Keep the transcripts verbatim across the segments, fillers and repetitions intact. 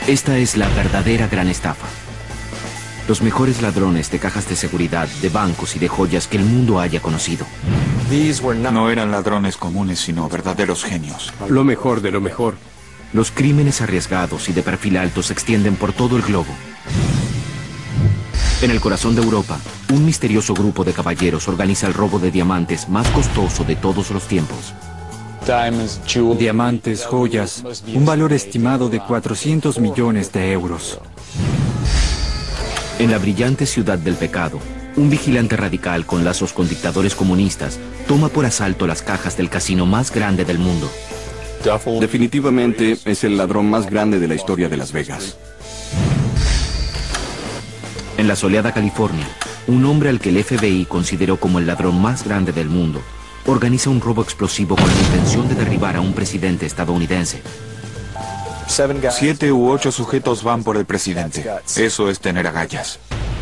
Esta es la verdadera gran estafa. Los mejores ladrones de cajas de seguridad, de bancos y de joyas que el mundo haya conocido. No eran ladrones comunes, sino verdaderos genios. Lo mejor de lo mejor. Los crímenes arriesgados y de perfil alto se extienden por todo el globo. En el corazón de Europa, un misterioso grupo de caballeros organiza el robo de diamantes más costoso de todos los tiempos. Diamantes, joyas, un valor estimado de cuatrocientos millones de euros. En la brillante ciudad del pecado, un vigilante radical con lazos con dictadores comunistas toma por asalto las cajas del casino más grande del mundo. Definitivamente es el ladrón más grande de la historia de Las Vegas. En la soleada California, un hombre al que el F B I consideró como el ladrón más grande del mundo, organiza un robo explosivo con la intención de derribar a un presidente estadounidense. Siete u ocho sujetos van por el presidente. Eso es tener agallas.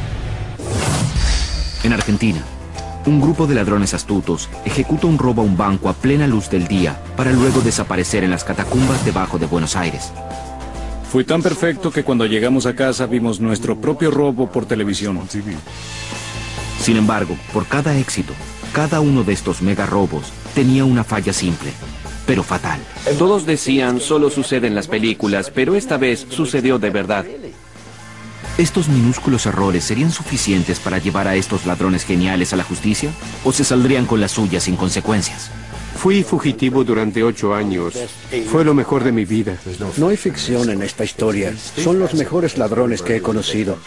En Argentina, un grupo de ladrones astutos ejecuta un robo a un banco a plena luz del día para luego desaparecer en las catacumbas debajo de Buenos Aires. Fue tan perfecto que cuando llegamos a casa vimos nuestro propio robo por televisión. Sin embargo, por cada éxito, cada uno de estos mega robos tenía una falla simple, pero fatal. Todos decían, solo sucede en las películas, pero esta vez sucedió de verdad. ¿Estos minúsculos errores serían suficientes para llevar a estos ladrones geniales a la justicia? ¿O se saldrían con la suya sin consecuencias? Fui fugitivo durante ocho años. Fue lo mejor de mi vida. No hay ficción en esta historia. Son los mejores ladrones que he conocido.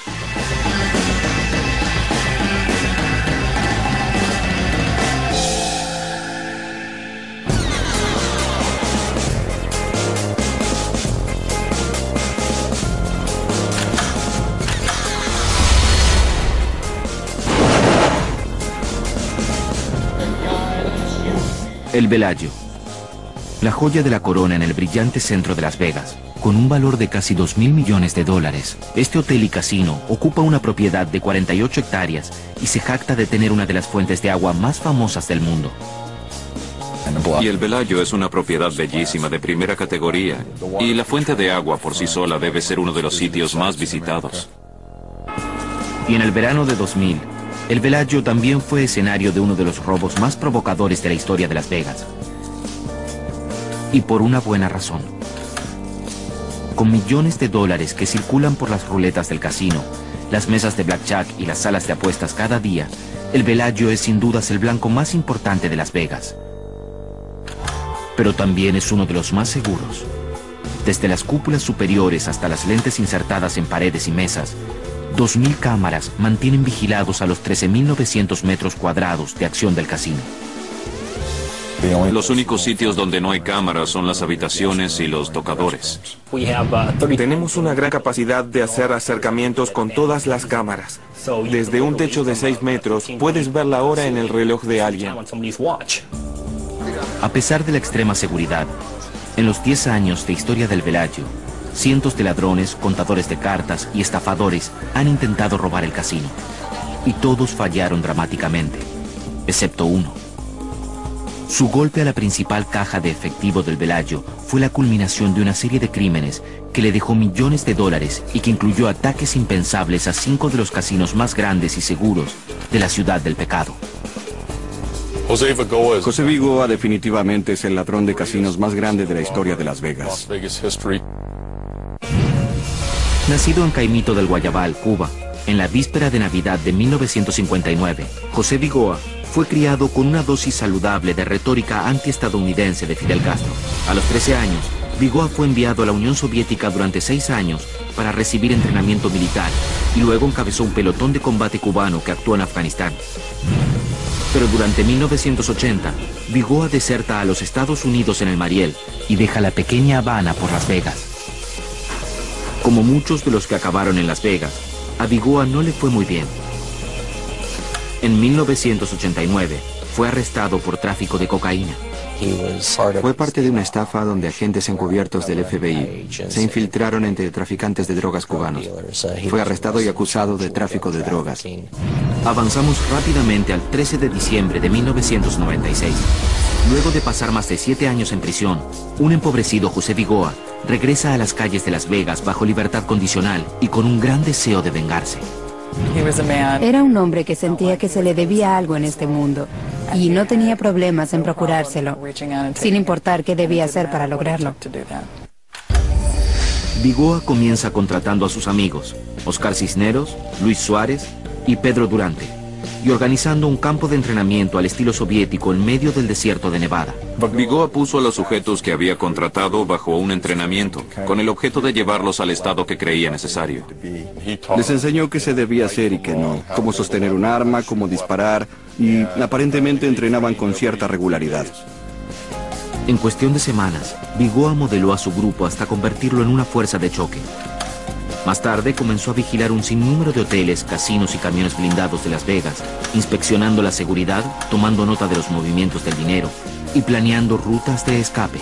El Bellagio, la joya de la corona en el brillante centro de Las Vegas, con un valor de casi dos mil millones de dólares. Este hotel y casino ocupa una propiedad de cuarenta y ocho hectáreas y se jacta de tener una de las fuentes de agua más famosas del mundo. Y el Bellagio es una propiedad bellísima de primera categoría, y la fuente de agua por sí sola debe ser uno de los sitios más visitados. Y en el verano de dos mil, el Bellagio también fue escenario de uno de los robos más provocadores de la historia de Las Vegas. Y por una buena razón. Con millones de dólares que circulan por las ruletas del casino, las mesas de blackjack y las salas de apuestas cada día, el Bellagio es sin dudas el blanco más importante de Las Vegas. Pero también es uno de los más seguros. Desde las cúpulas superiores hasta las lentes insertadas en paredes y mesas, dos mil cámaras mantienen vigilados a los trece mil novecientos metros cuadrados de acción del casino. Los únicos sitios donde no hay cámaras son las habitaciones y los tocadores. Tenemos una gran capacidad de hacer acercamientos con todas las cámaras. Desde un techo de seis metros puedes ver la hora en el reloj de alguien. A pesar de la extrema seguridad, en los diez años de historia del Bellagio, cientos de ladrones, contadores de cartas y estafadores han intentado robar el casino. Y todos fallaron dramáticamente, excepto uno. Su golpe a la principal caja de efectivo del Bellagio fue la culminación de una serie de crímenes que le dejó millones de dólares y que incluyó ataques impensables a cinco de los casinos más grandes y seguros de la ciudad del pecado. José Vigoa definitivamente es el ladrón de casinos más grande de la historia de Las Vegas. Nacido en Caimito del Guayabal, Cuba, en la víspera de Navidad de mil novecientos cincuenta y nueve, José Vigoa fue criado con una dosis saludable de retórica antiestadounidense de Fidel Castro. A los trece años, Vigoa fue enviado a la Unión Soviética durante seis años para recibir entrenamiento militar y luego encabezó un pelotón de combate cubano que actuó en Afganistán. Pero durante mil novecientos ochenta, Vigoa deserta a los Estados Unidos en el Mariel y deja la pequeña Habana por Las Vegas. Como muchos de los que acabaron en Las Vegas, a Vigoa no le fue muy bien. En mil novecientos ochenta y nueve, fue arrestado por tráfico de cocaína. Fue parte de una estafa donde agentes encubiertos del F B I se infiltraron entre traficantes de drogas cubanos. Fue arrestado y acusado de tráfico de drogas. Avanzamos rápidamente al trece de diciembre de mil novecientos noventa y seis. Luego de pasar más de siete años en prisión, un empobrecido José Vigoa regresa a las calles de Las Vegas bajo libertad condicional y con un gran deseo de vengarse. Era un hombre que sentía que se le debía algo en este mundo y no tenía problemas en procurárselo, sin importar qué debía hacer para lograrlo. Vigoa comienza contratando a sus amigos, Oscar Cisneros, Luis Suárez y Pedro Durante, y organizando un campo de entrenamiento al estilo soviético en medio del desierto de Nevada. Vigoa puso a los sujetos que había contratado bajo un entrenamiento, con el objeto de llevarlos al estado que creía necesario. Les enseñó qué se debía hacer y qué no, cómo sostener un arma, cómo disparar, y aparentemente entrenaban con cierta regularidad. En cuestión de semanas, Vigoa modeló a su grupo hasta convertirlo en una fuerza de choque. Más tarde comenzó a vigilar un sinnúmero de hoteles, casinos y camiones blindados de Las Vegas, inspeccionando la seguridad, tomando nota de los movimientos del dinero y planeando rutas de escape.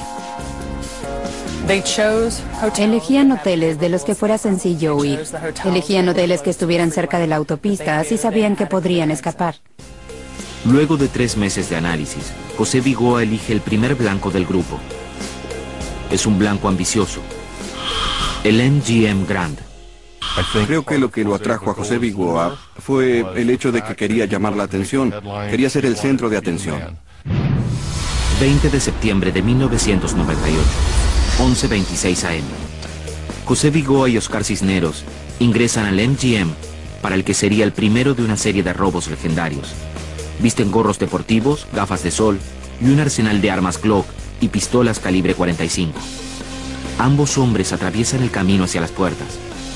Elegían hoteles de los que fuera sencillo huir. Elegían hoteles que estuvieran cerca de la autopista, así sabían que podrían escapar. Luego de tres meses de análisis, José Vigoa elige el primer blanco del grupo. Es un blanco ambicioso, el M G M Grand. Creo que lo que lo atrajo a José Vigoa fue el hecho de que quería llamar la atención, quería ser el centro de atención. veinte de septiembre de mil novecientos noventa y ocho, once veintiséis a eme José Vigoa y Oscar Cisneros ingresan al M G M para el que sería el primero de una serie de robos legendarios. Visten gorros deportivos, gafas de sol y un arsenal de armas Glock y pistolas calibre cuarenta y cinco. Ambos hombres atraviesan el camino hacia las puertas.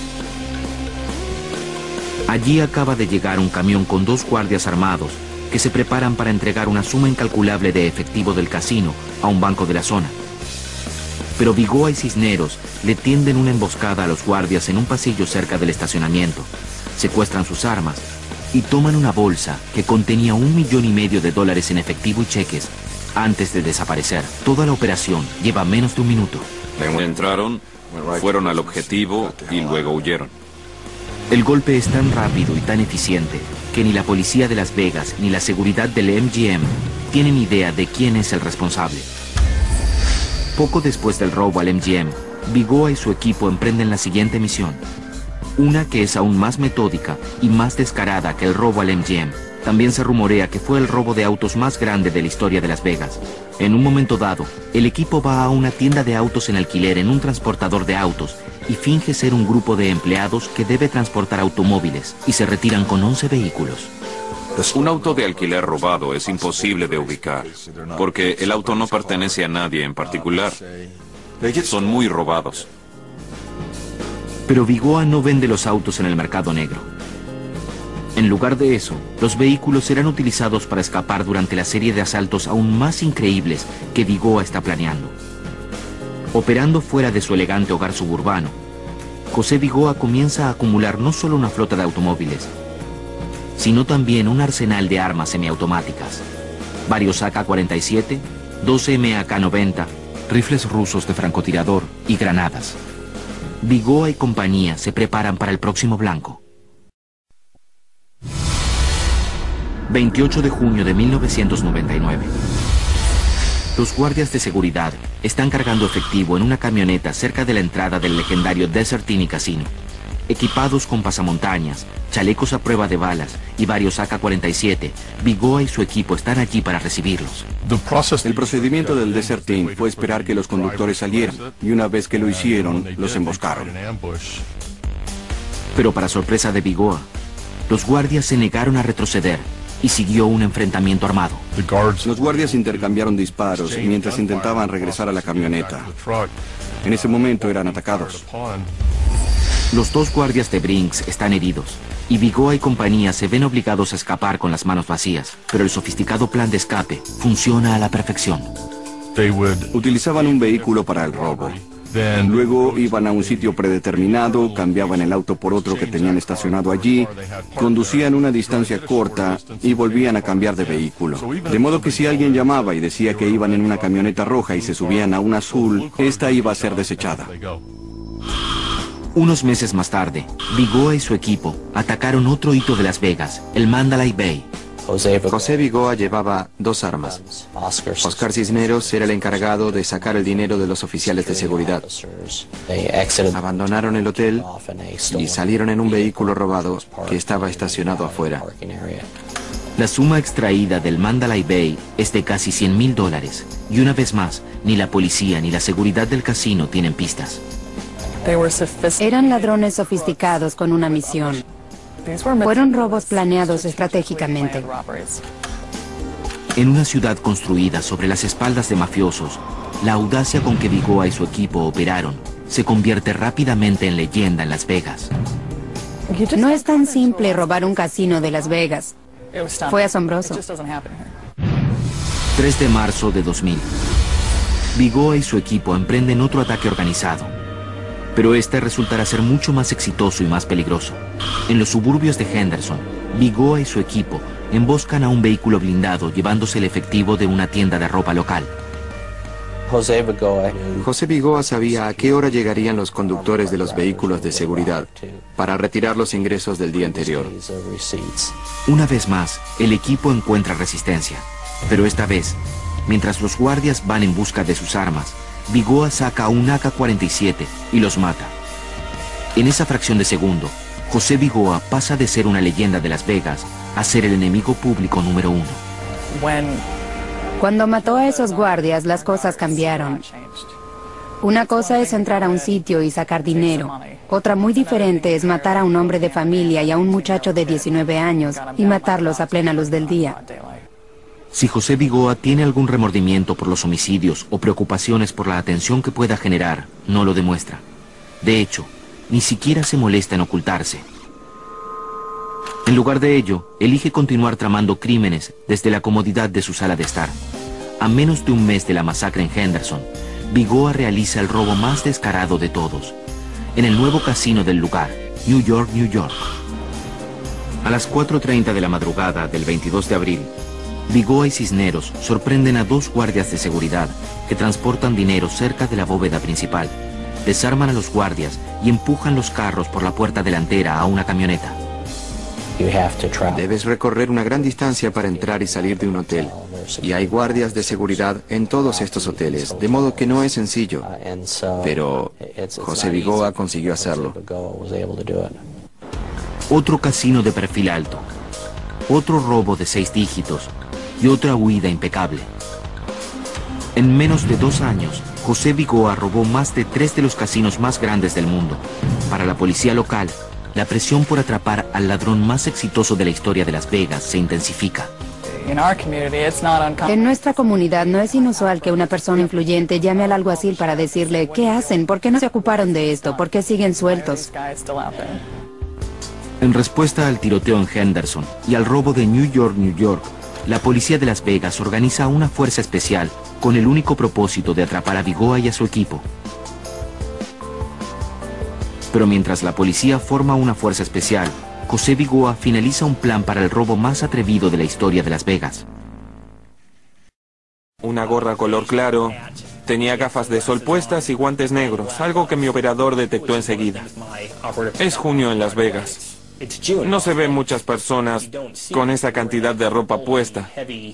Allí acaba de llegar un camión con dos guardias armados que se preparan para entregar una suma incalculable de efectivo del casino a un banco de la zona. Pero Vigoa y Cisneros le tienden una emboscada a los guardias en un pasillo cerca del estacionamiento, secuestran sus armas y toman una bolsa que contenía un millón y medio de dólares en efectivo y cheques antes de desaparecer. Toda la operación lleva menos de un minuto. Entraron, fueron al objetivo y luego huyeron. El golpe es tan rápido y tan eficiente que ni la policía de Las Vegas ni la seguridad del M G M tienen idea de quién es el responsable. Poco después del robo al M G M, Vigoa y su equipo emprenden la siguiente misión. Una que es aún más metódica y más descarada que el robo al M G M. También se rumorea que fue el robo de autos más grande de la historia de Las Vegas. En un momento dado, el equipo va a una tienda de autos en alquiler en un transportador de autos y finge ser un grupo de empleados que debe transportar automóviles y se retiran con once vehículos. Un auto de alquiler robado es imposible de ubicar, porque el auto no pertenece a nadie en particular. Son muy robados. Pero Vigoa no vende los autos en el mercado negro. En lugar de eso, los vehículos serán utilizados para escapar durante la serie de asaltos aún más increíbles que Vigoa está planeando. Operando fuera de su elegante hogar suburbano, José Vigoa comienza a acumular no solo una flota de automóviles, sino también un arsenal de armas semiautomáticas, varios A K cuarenta y siete, dos M A K noventa, rifles rusos de francotirador y granadas. Vigoa y compañía se preparan para el próximo blanco. veintiocho de junio de mil novecientos noventa y nueve. Los guardias de seguridad están cargando efectivo en una camioneta cerca de la entrada del legendario Desert Inn y Casino. Equipados con pasamontañas, chalecos a prueba de balas y varios A K cuarenta y siete, Vigoa y su equipo están allí para recibirlos. El procedimiento del Desert Inn fue esperar que los conductores salieran, y una vez que lo hicieron, los emboscaron. Pero para sorpresa de Vigoa, los guardias se negaron a retroceder y siguió un enfrentamiento armado. Los guardias intercambiaron disparos mientras intentaban regresar a la camioneta. En ese momento eran atacados. Los dos guardias de Brinks están heridos y Vigoa y compañía se ven obligados a escapar con las manos vacías, pero el sofisticado plan de escape funciona a la perfección. Utilizaban un vehículo para el robo. Luego iban a un sitio predeterminado, cambiaban el auto por otro que tenían estacionado allí, conducían una distancia corta y volvían a cambiar de vehículo. De modo que si alguien llamaba y decía que iban en una camioneta roja y se subían a una azul, esta iba a ser desechada. Unos meses más tarde, Vigoa y su equipo atacaron otro hito de Las Vegas, el Mandalay Bay. José Vigoa llevaba dos armas. Oscar Cisneros era el encargado de sacar el dinero de los oficiales de seguridad. Abandonaron el hotel y salieron en un vehículo robado que estaba estacionado afuera. La suma extraída del Mandalay Bay es de casi cien mil dólares. Y una vez más, ni la policía ni la seguridad del casino tienen pistas. Eran ladrones sofisticados con una misión. Fueron robos planeados estratégicamente. En una ciudad construida sobre las espaldas de mafiosos, la audacia con que Vigoa y su equipo operaron se convierte rápidamente en leyenda en Las Vegas. No es tan simple robar un casino de Las Vegas. Fue asombroso. tres de marzo de dos mil. Vigoa y su equipo emprenden otro ataque organizado. Pero este resultará ser mucho más exitoso y más peligroso. En los suburbios de Henderson, Vigoa y su equipo emboscan a un vehículo blindado llevándose el efectivo de una tienda de ropa local. José Vigoa sabía a qué hora llegarían los conductores de los vehículos de seguridad para retirar los ingresos del día anterior. Una vez más, el equipo encuentra resistencia. Pero esta vez, mientras los guardias van en busca de sus armas, Vigoa saca un A K cuarenta y siete y los mata. En esa fracción de segundo, José Vigoa pasa de ser una leyenda de Las Vegas a ser el enemigo público número uno. Cuando mató a esos guardias, las cosas cambiaron. Una cosa es entrar a un sitio y sacar dinero. Otra muy diferente es matar a un hombre de familia y a un muchacho de diecinueve años y matarlos a plena luz del día. Si José Vigoa tiene algún remordimiento por los homicidios o preocupaciones por la atención que pueda generar, no lo demuestra. De hecho, ni siquiera se molesta en ocultarse. En lugar de ello, elige continuar tramando crímenes desde la comodidad de su sala de estar. A menos de un mes de la masacre en Henderson, Vigoa realiza el robo más descarado de todos, en el nuevo casino del lugar, New York, New York. A las cuatro treinta de la madrugada del veintidós de abril, Vigoa y Cisneros sorprenden a dos guardias de seguridad que transportan dinero cerca de la bóveda principal. Desarman a los guardias y empujan los carros por la puerta delantera a una camioneta. Debes recorrer una gran distancia para entrar y salir de un hotel. Y hay guardias de seguridad en todos estos hoteles, de modo que no es sencillo. Pero José Vigoa consiguió hacerlo. Otro casino de perfil alto. Otro robo de seis dígitos. Y otra huida impecable. En menos de dos años, José Vigoa robó más de tres de los casinos más grandes del mundo. Para la policía local, la presión por atrapar al ladrón más exitoso de la historia de Las Vegas se intensifica. En nuestra comunidad no es inusual que una persona influyente llame al alguacil para decirle, ¿qué hacen? ¿Por qué no se ocuparon de esto? ¿Por qué siguen sueltos? En respuesta al tiroteo en Henderson y al robo de New York, New York, la policía de Las Vegas organiza una fuerza especial con el único propósito de atrapar a Vigoa y a su equipo. Pero mientras la policía forma una fuerza especial, José Vigoa finaliza un plan para el robo más atrevido de la historia de Las Vegas. Una gorra color claro, tenía gafas de sol puestas y guantes negros, algo que mi operador detectó enseguida. Es junio en Las Vegas. No se ven muchas personas con esa cantidad de ropa puesta.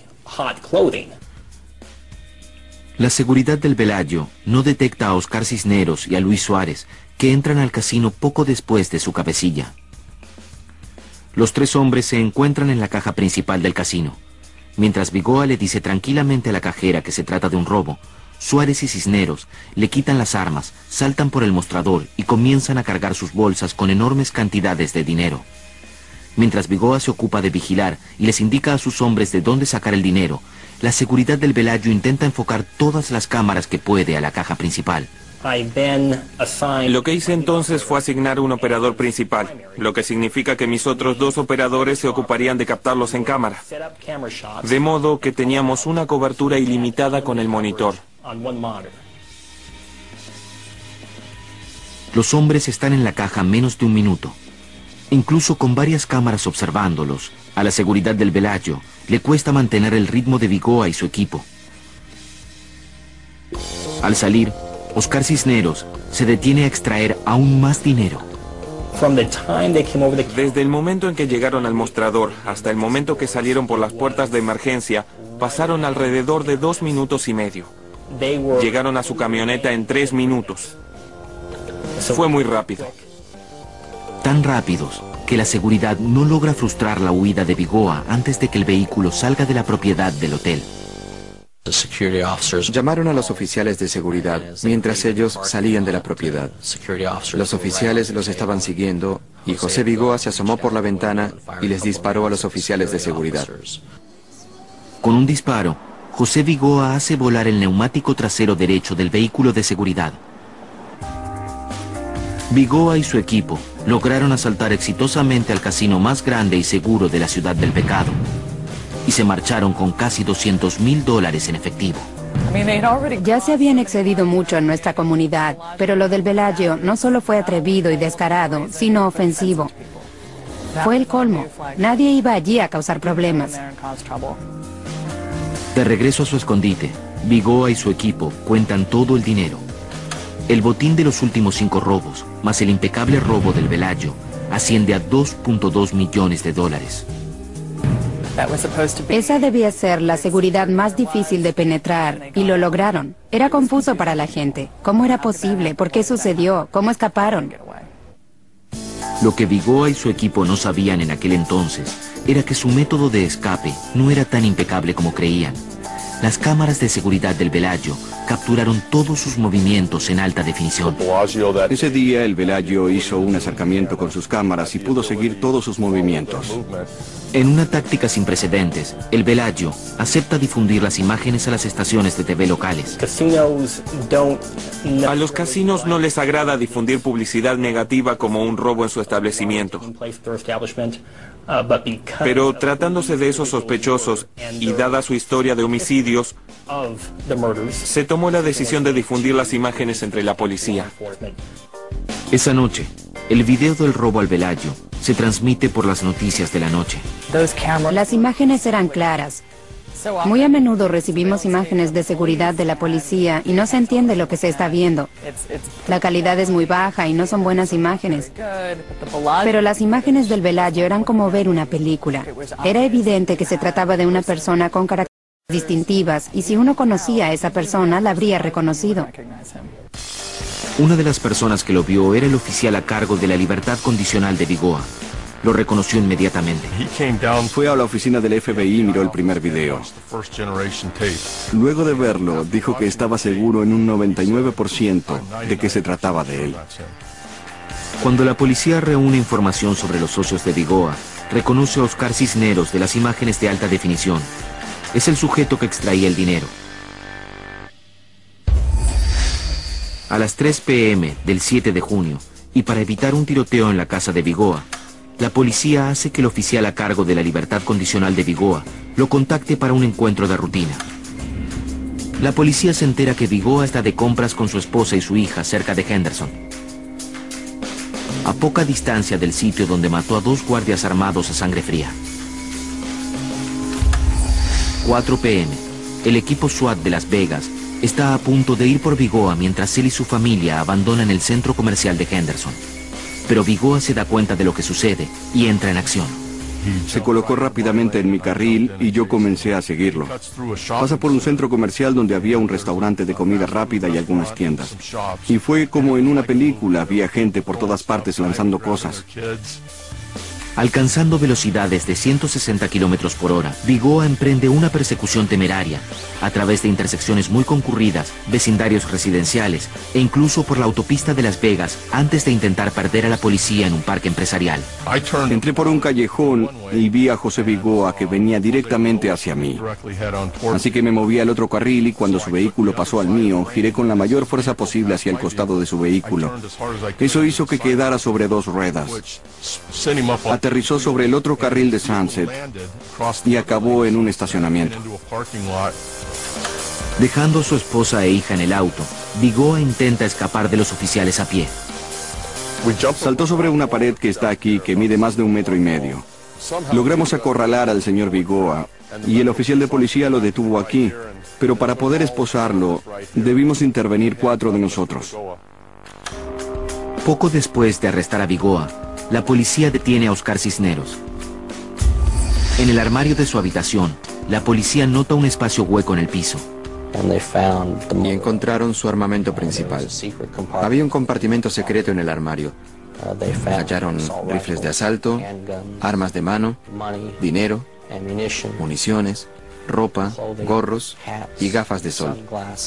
La seguridad del Bellagio no detecta a Oscar Cisneros y a Luis Suárez, que entran al casino poco después de su cabecilla. Los tres hombres se encuentran en la caja principal del casino. Mientras Vigoa le dice tranquilamente a la cajera que se trata de un robo, Suárez y Cisneros le quitan las armas, saltan por el mostrador y comienzan a cargar sus bolsas con enormes cantidades de dinero. Mientras Vigoa se ocupa de vigilar y les indica a sus hombres de dónde sacar el dinero, la seguridad del Bellagio intenta enfocar todas las cámaras que puede a la caja principal. Lo que hice entonces fue asignar un operador principal, lo que significa que mis otros dos operadores se ocuparían de captarlos en cámara. De modo que teníamos una cobertura ilimitada con el monitor. Los hombres están en la caja menos de un minuto. Incluso con varias cámaras observándolos, a la seguridad del Bellagio le cuesta mantener el ritmo de Vigoa y su equipo. Al salir, Oscar Cisneros se detiene a extraer aún más dinero. Desde el momento en que llegaron al mostrador hasta el momento que salieron por las puertas de emergencia, pasaron alrededor de dos minutos y medio. Llegaron a su camioneta en tres minutos. Fue muy rápido. Tan rápidos que la seguridad no logra frustrar la huida de Vigoa antes de que el vehículo salga de la propiedad del hotel. Llamaron a los oficiales de seguridad mientras ellos salían de la propiedad. Los oficiales los estaban siguiendo y José Vigoa se asomó por la ventana y les disparó a los oficiales de seguridad. Con un disparo, José Vigoa hace volar el neumático trasero derecho del vehículo de seguridad. Vigoa y su equipo lograron asaltar exitosamente al casino más grande y seguro de la ciudad del pecado y se marcharon con casi doscientos mil dólares en efectivo. Ya se habían excedido mucho en nuestra comunidad, pero lo del Bellagio no solo fue atrevido y descarado, sino ofensivo. Fue el colmo. Nadie iba allí a causar problemas. De regreso a su escondite, Vigoa y su equipo cuentan todo el dinero. El botín de los últimos cinco robos, más el impecable robo del Bellagio, asciende a dos punto dos millones de dólares. Esa debía ser la seguridad más difícil de penetrar, y lo lograron. Era confuso para la gente. ¿Cómo era posible? ¿Por qué sucedió? ¿Cómo escaparon? Lo que Vigoa y su equipo no sabían en aquel entonces era que su método de escape no era tan impecable como creían. Las cámaras de seguridad del Bellagio capturaron todos sus movimientos en alta definición. Ese día el Bellagio hizo un acercamiento con sus cámaras y pudo seguir todos sus movimientos. En una táctica sin precedentes, el Bellagio acepta difundir las imágenes a las estaciones de T V locales. A los casinos no les agrada difundir publicidad negativa como un robo en su establecimiento. Pero tratándose de esos sospechosos y dada su historia de homicidios, se tomó la decisión de difundir las imágenes entre la policía. Esa noche, el video del robo al Bellagio se transmite por las noticias de la noche. Las imágenes eran claras. Muy a menudo recibimos imágenes de seguridad de la policía y no se entiende lo que se está viendo. La calidad es muy baja y no son buenas imágenes. Pero las imágenes del Bellagio eran como ver una película. Era evidente que se trataba de una persona con características distintivas y si uno conocía a esa persona la habría reconocido. Una de las personas que lo vio era el oficial a cargo de la libertad condicional de Vigoa. Lo reconoció inmediatamente. Fue a la oficina del F B I y miró el primer video. Luego de verlo, dijo que estaba seguro en un noventa y nueve por ciento de que se trataba de él. Cuando la policía reúne información sobre los socios de Vigoa, reconoce a Oscar Cisneros de las imágenes de alta definición. Es el sujeto que extraía el dinero. A las tres pe eme del siete de junio, y para evitar un tiroteo en la casa de Vigoa, la policía hace que el oficial a cargo de la libertad condicional de Vigoa lo contacte para un encuentro de rutina. La policía se entera que Vigoa está de compras con su esposa y su hija cerca de Henderson. A poca distancia del sitio donde mató a dos guardias armados a sangre fría. cuatro pe eme. El equipo SWAT de Las Vegas está a punto de ir por Vigoa mientras él y su familia abandonan el centro comercial de Henderson. Pero Vigoa se da cuenta de lo que sucede y entra en acción. Se colocó rápidamente en mi carril y yo comencé a seguirlo. Pasa por un centro comercial donde había un restaurante de comida rápida y algunas tiendas. Y fue como en una película, había gente por todas partes lanzando cosas. Alcanzando velocidades de ciento sesenta kilómetros por hora, Vigoa emprende una persecución temeraria a través de intersecciones muy concurridas, vecindarios residenciales e incluso por la autopista de Las Vegas antes de intentar perder a la policía en un parque empresarial. Entré por un callejón y vi a José Vigoa que venía directamente hacia mí. Así que me moví al otro carril y cuando su vehículo pasó al mío, giré con la mayor fuerza posible hacia el costado de su vehículo. Eso hizo que quedara sobre dos ruedas. Aterrizó sobre el otro carril de Sunset y acabó en un estacionamiento. Dejando a su esposa e hija en el auto, Vigoa intenta escapar de los oficiales a pie. Saltó sobre una pared que está aquí, que mide más de un metro y medio. Logramos acorralar al señor Vigoa y el oficial de policía lo detuvo aquí, pero para poder esposarlo, debimos intervenir cuatro de nosotros. Poco después de arrestar a Vigoa, la policía detiene a Oscar Cisneros. En el armario de su habitación, la policía nota un espacio hueco en el piso. Y encontraron su armamento principal. Había un compartimento secreto en el armario. Hallaron rifles de asalto, armas de mano, dinero, municiones, ropa, gorros y gafas de sol.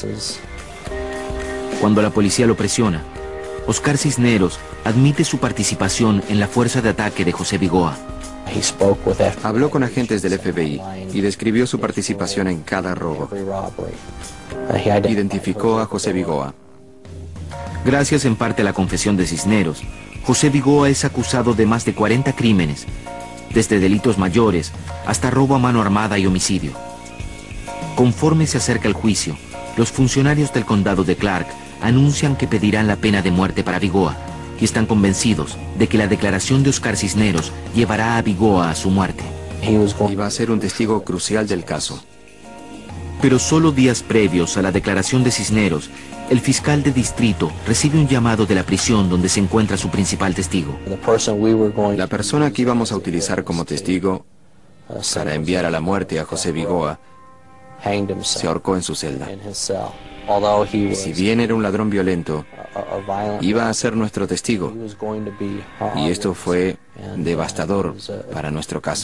Cuando la policía lo presiona, Oscar Cisneros admite su participación en la fuerza de ataque de José Vigoa. Habló con agentes del F B I y describió su participación en cada robo. Identificó a José Vigoa. Gracias en parte a la confesión de Cisneros, José Vigoa es acusado de más de cuarenta crímenes, desde delitos mayores hasta robo a mano armada y homicidio. Conforme se acerca el juicio, los funcionarios del condado de Clark anuncian que pedirán la pena de muerte para Vigoa y están convencidos de que la declaración de Oscar Cisneros llevará a Vigoa a su muerte. Iba a ser un testigo crucial del caso. Pero solo días previos a la declaración de Cisneros, el fiscal de distrito recibe un llamado de la prisión donde se encuentra su principal testigo. La persona que íbamos a utilizar como testigo para enviar a la muerte a José Vigoa se ahorcó en su celda. Si bien era un ladrón violento, iba a ser nuestro testigo. Y esto fue devastador para nuestro caso.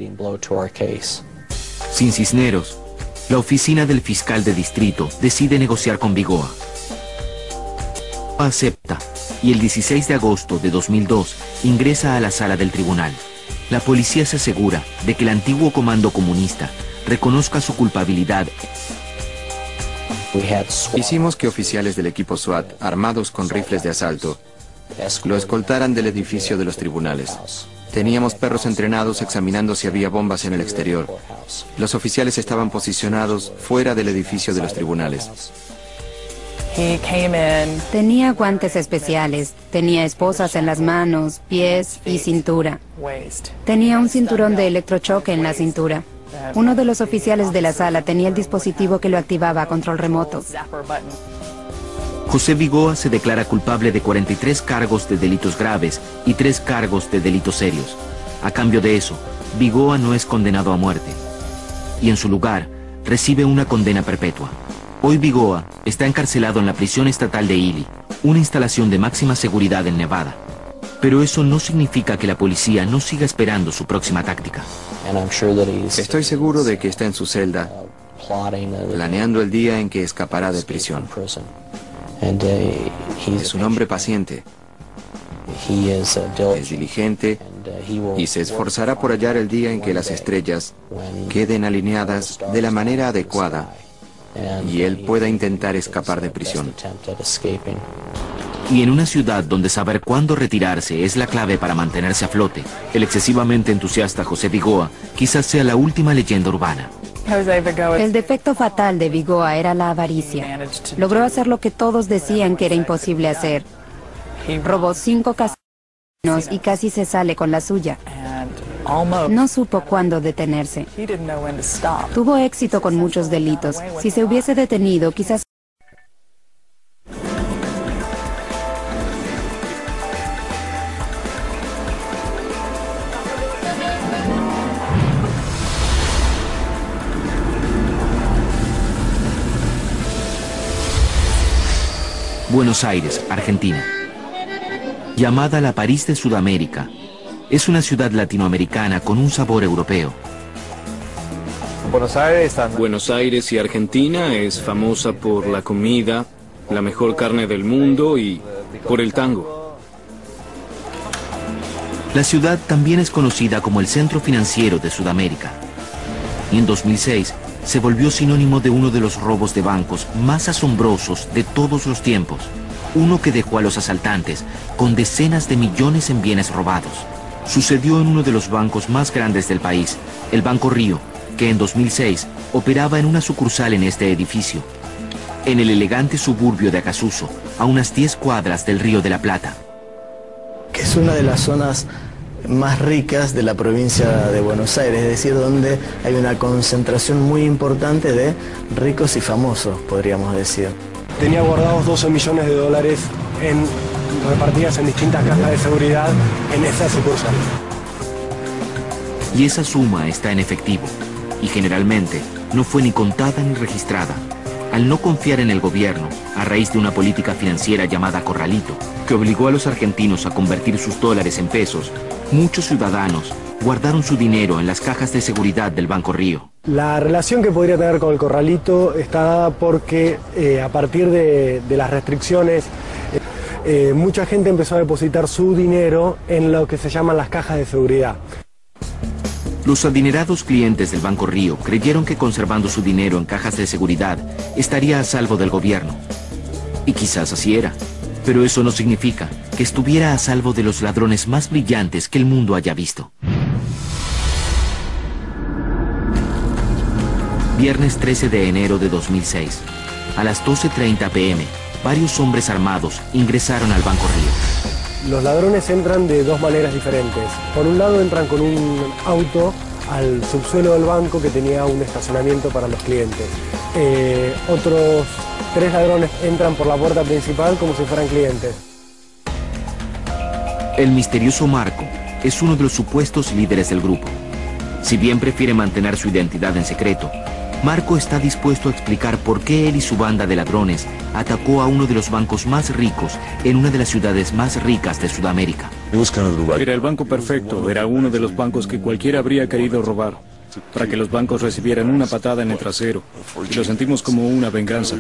Sin Cisneros, la oficina del fiscal de distrito decide negociar con Vigoa. Acepta y el dieciséis de agosto de dos mil dos ingresa a la sala del tribunal. La policía se asegura de que el antiguo comando comunista reconozca su culpabilidad. Hicimos que oficiales del equipo SWAT, armados con rifles de asalto, lo escoltaran del edificio de los tribunales. Teníamos perros entrenados examinando si había bombas en el exterior. Los oficiales estaban posicionados fuera del edificio de los tribunales. Tenía guantes especiales, tenía esposas en las manos, pies y cintura. Tenía un cinturón de electrochoque en la cintura. Uno de los oficiales de la sala tenía el dispositivo que lo activaba a control remoto. José Vigoa se declara culpable de cuarenta y tres cargos de delitos graves y tres cargos de delitos serios. A cambio de eso, Vigoa no es condenado a muerte. Y en su lugar, recibe una condena perpetua. Hoy Vigoa está encarcelado en la prisión estatal de Ely, una instalación de máxima seguridad en Nevada. Pero eso no significa que la policía no siga esperando su próxima táctica. Estoy seguro de que está en su celda, planeando el día en que escapará de prisión. Es un hombre paciente, es diligente y se esforzará por hallar el día en que las estrellas queden alineadas de la manera adecuada y él pueda intentar escapar de prisión. Y en una ciudad donde saber cuándo retirarse es la clave para mantenerse a flote, el excesivamente entusiasta José Vigoa quizás sea la última leyenda urbana. El defecto fatal de Vigoa era la avaricia. Logró hacer lo que todos decían que era imposible hacer. Robó cinco casinos y casi se sale con la suya. No supo cuándo detenerse. Tuvo éxito con muchos delitos. Si se hubiese detenido, quizás... Buenos Aires, Argentina. Llamada la París de Sudamérica, es una ciudad latinoamericana con un sabor europeo. Buenos Aires, Buenos Aires y Argentina es famosa por la comida, la mejor carne del mundo y por el tango. La ciudad también es conocida como el centro financiero de Sudamérica. Y en dos mil seis se volvió sinónimo de uno de los robos de bancos más asombrosos de todos los tiempos. Uno que dejó a los asaltantes con decenas de millones en bienes robados. Sucedió en uno de los bancos más grandes del país, el Banco Río, que en dos mil seis operaba en una sucursal en este edificio, en el elegante suburbio de Acasuso, a unas diez cuadras del Río de la Plata. Que es una de las zonas más ricas de la provincia de Buenos Aires, es decir, donde hay una concentración muy importante de ricos y famosos, podríamos decir. Tenía guardados doce millones de dólares en repartidas en distintas cajas de seguridad en esa sucursal. Y esa suma está en efectivo, y generalmente no fue ni contada ni registrada. Al no confiar en el gobierno, a raíz de una política financiera llamada corralito, que obligó a los argentinos a convertir sus dólares en pesos, muchos ciudadanos guardaron su dinero en las cajas de seguridad del Banco Río. La relación que podría tener con el corralito está dada porque eh, a partir de, de las restricciones, eh, eh, mucha gente empezó a depositar su dinero en lo que se llaman las cajas de seguridad. Los adinerados clientes del Banco Río creyeron que conservando su dinero en cajas de seguridad estaría a salvo del gobierno. Y quizás así era, pero eso no significa que estuviera a salvo de los ladrones más brillantes que el mundo haya visto. Viernes trece de enero de dos mil seis. A las doce treinta pe eme, varios hombres armados ingresaron al Banco Río. Los ladrones entran de dos maneras diferentes. Por un lado entran con un auto al subsuelo del banco que tenía un estacionamiento para los clientes. Eh, otros tres ladrones entran por la puerta principal como si fueran clientes. El misterioso Marco es uno de los supuestos líderes del grupo. Si bien prefiere mantener su identidad en secreto, Marco está dispuesto a explicar por qué él y su banda de ladrones atacó a uno de los bancos más ricos en una de las ciudades más ricas de Sudamérica. Era el banco perfecto, era uno de los bancos que cualquiera habría querido robar, para que los bancos recibieran una patada en el trasero, y lo sentimos como una venganza.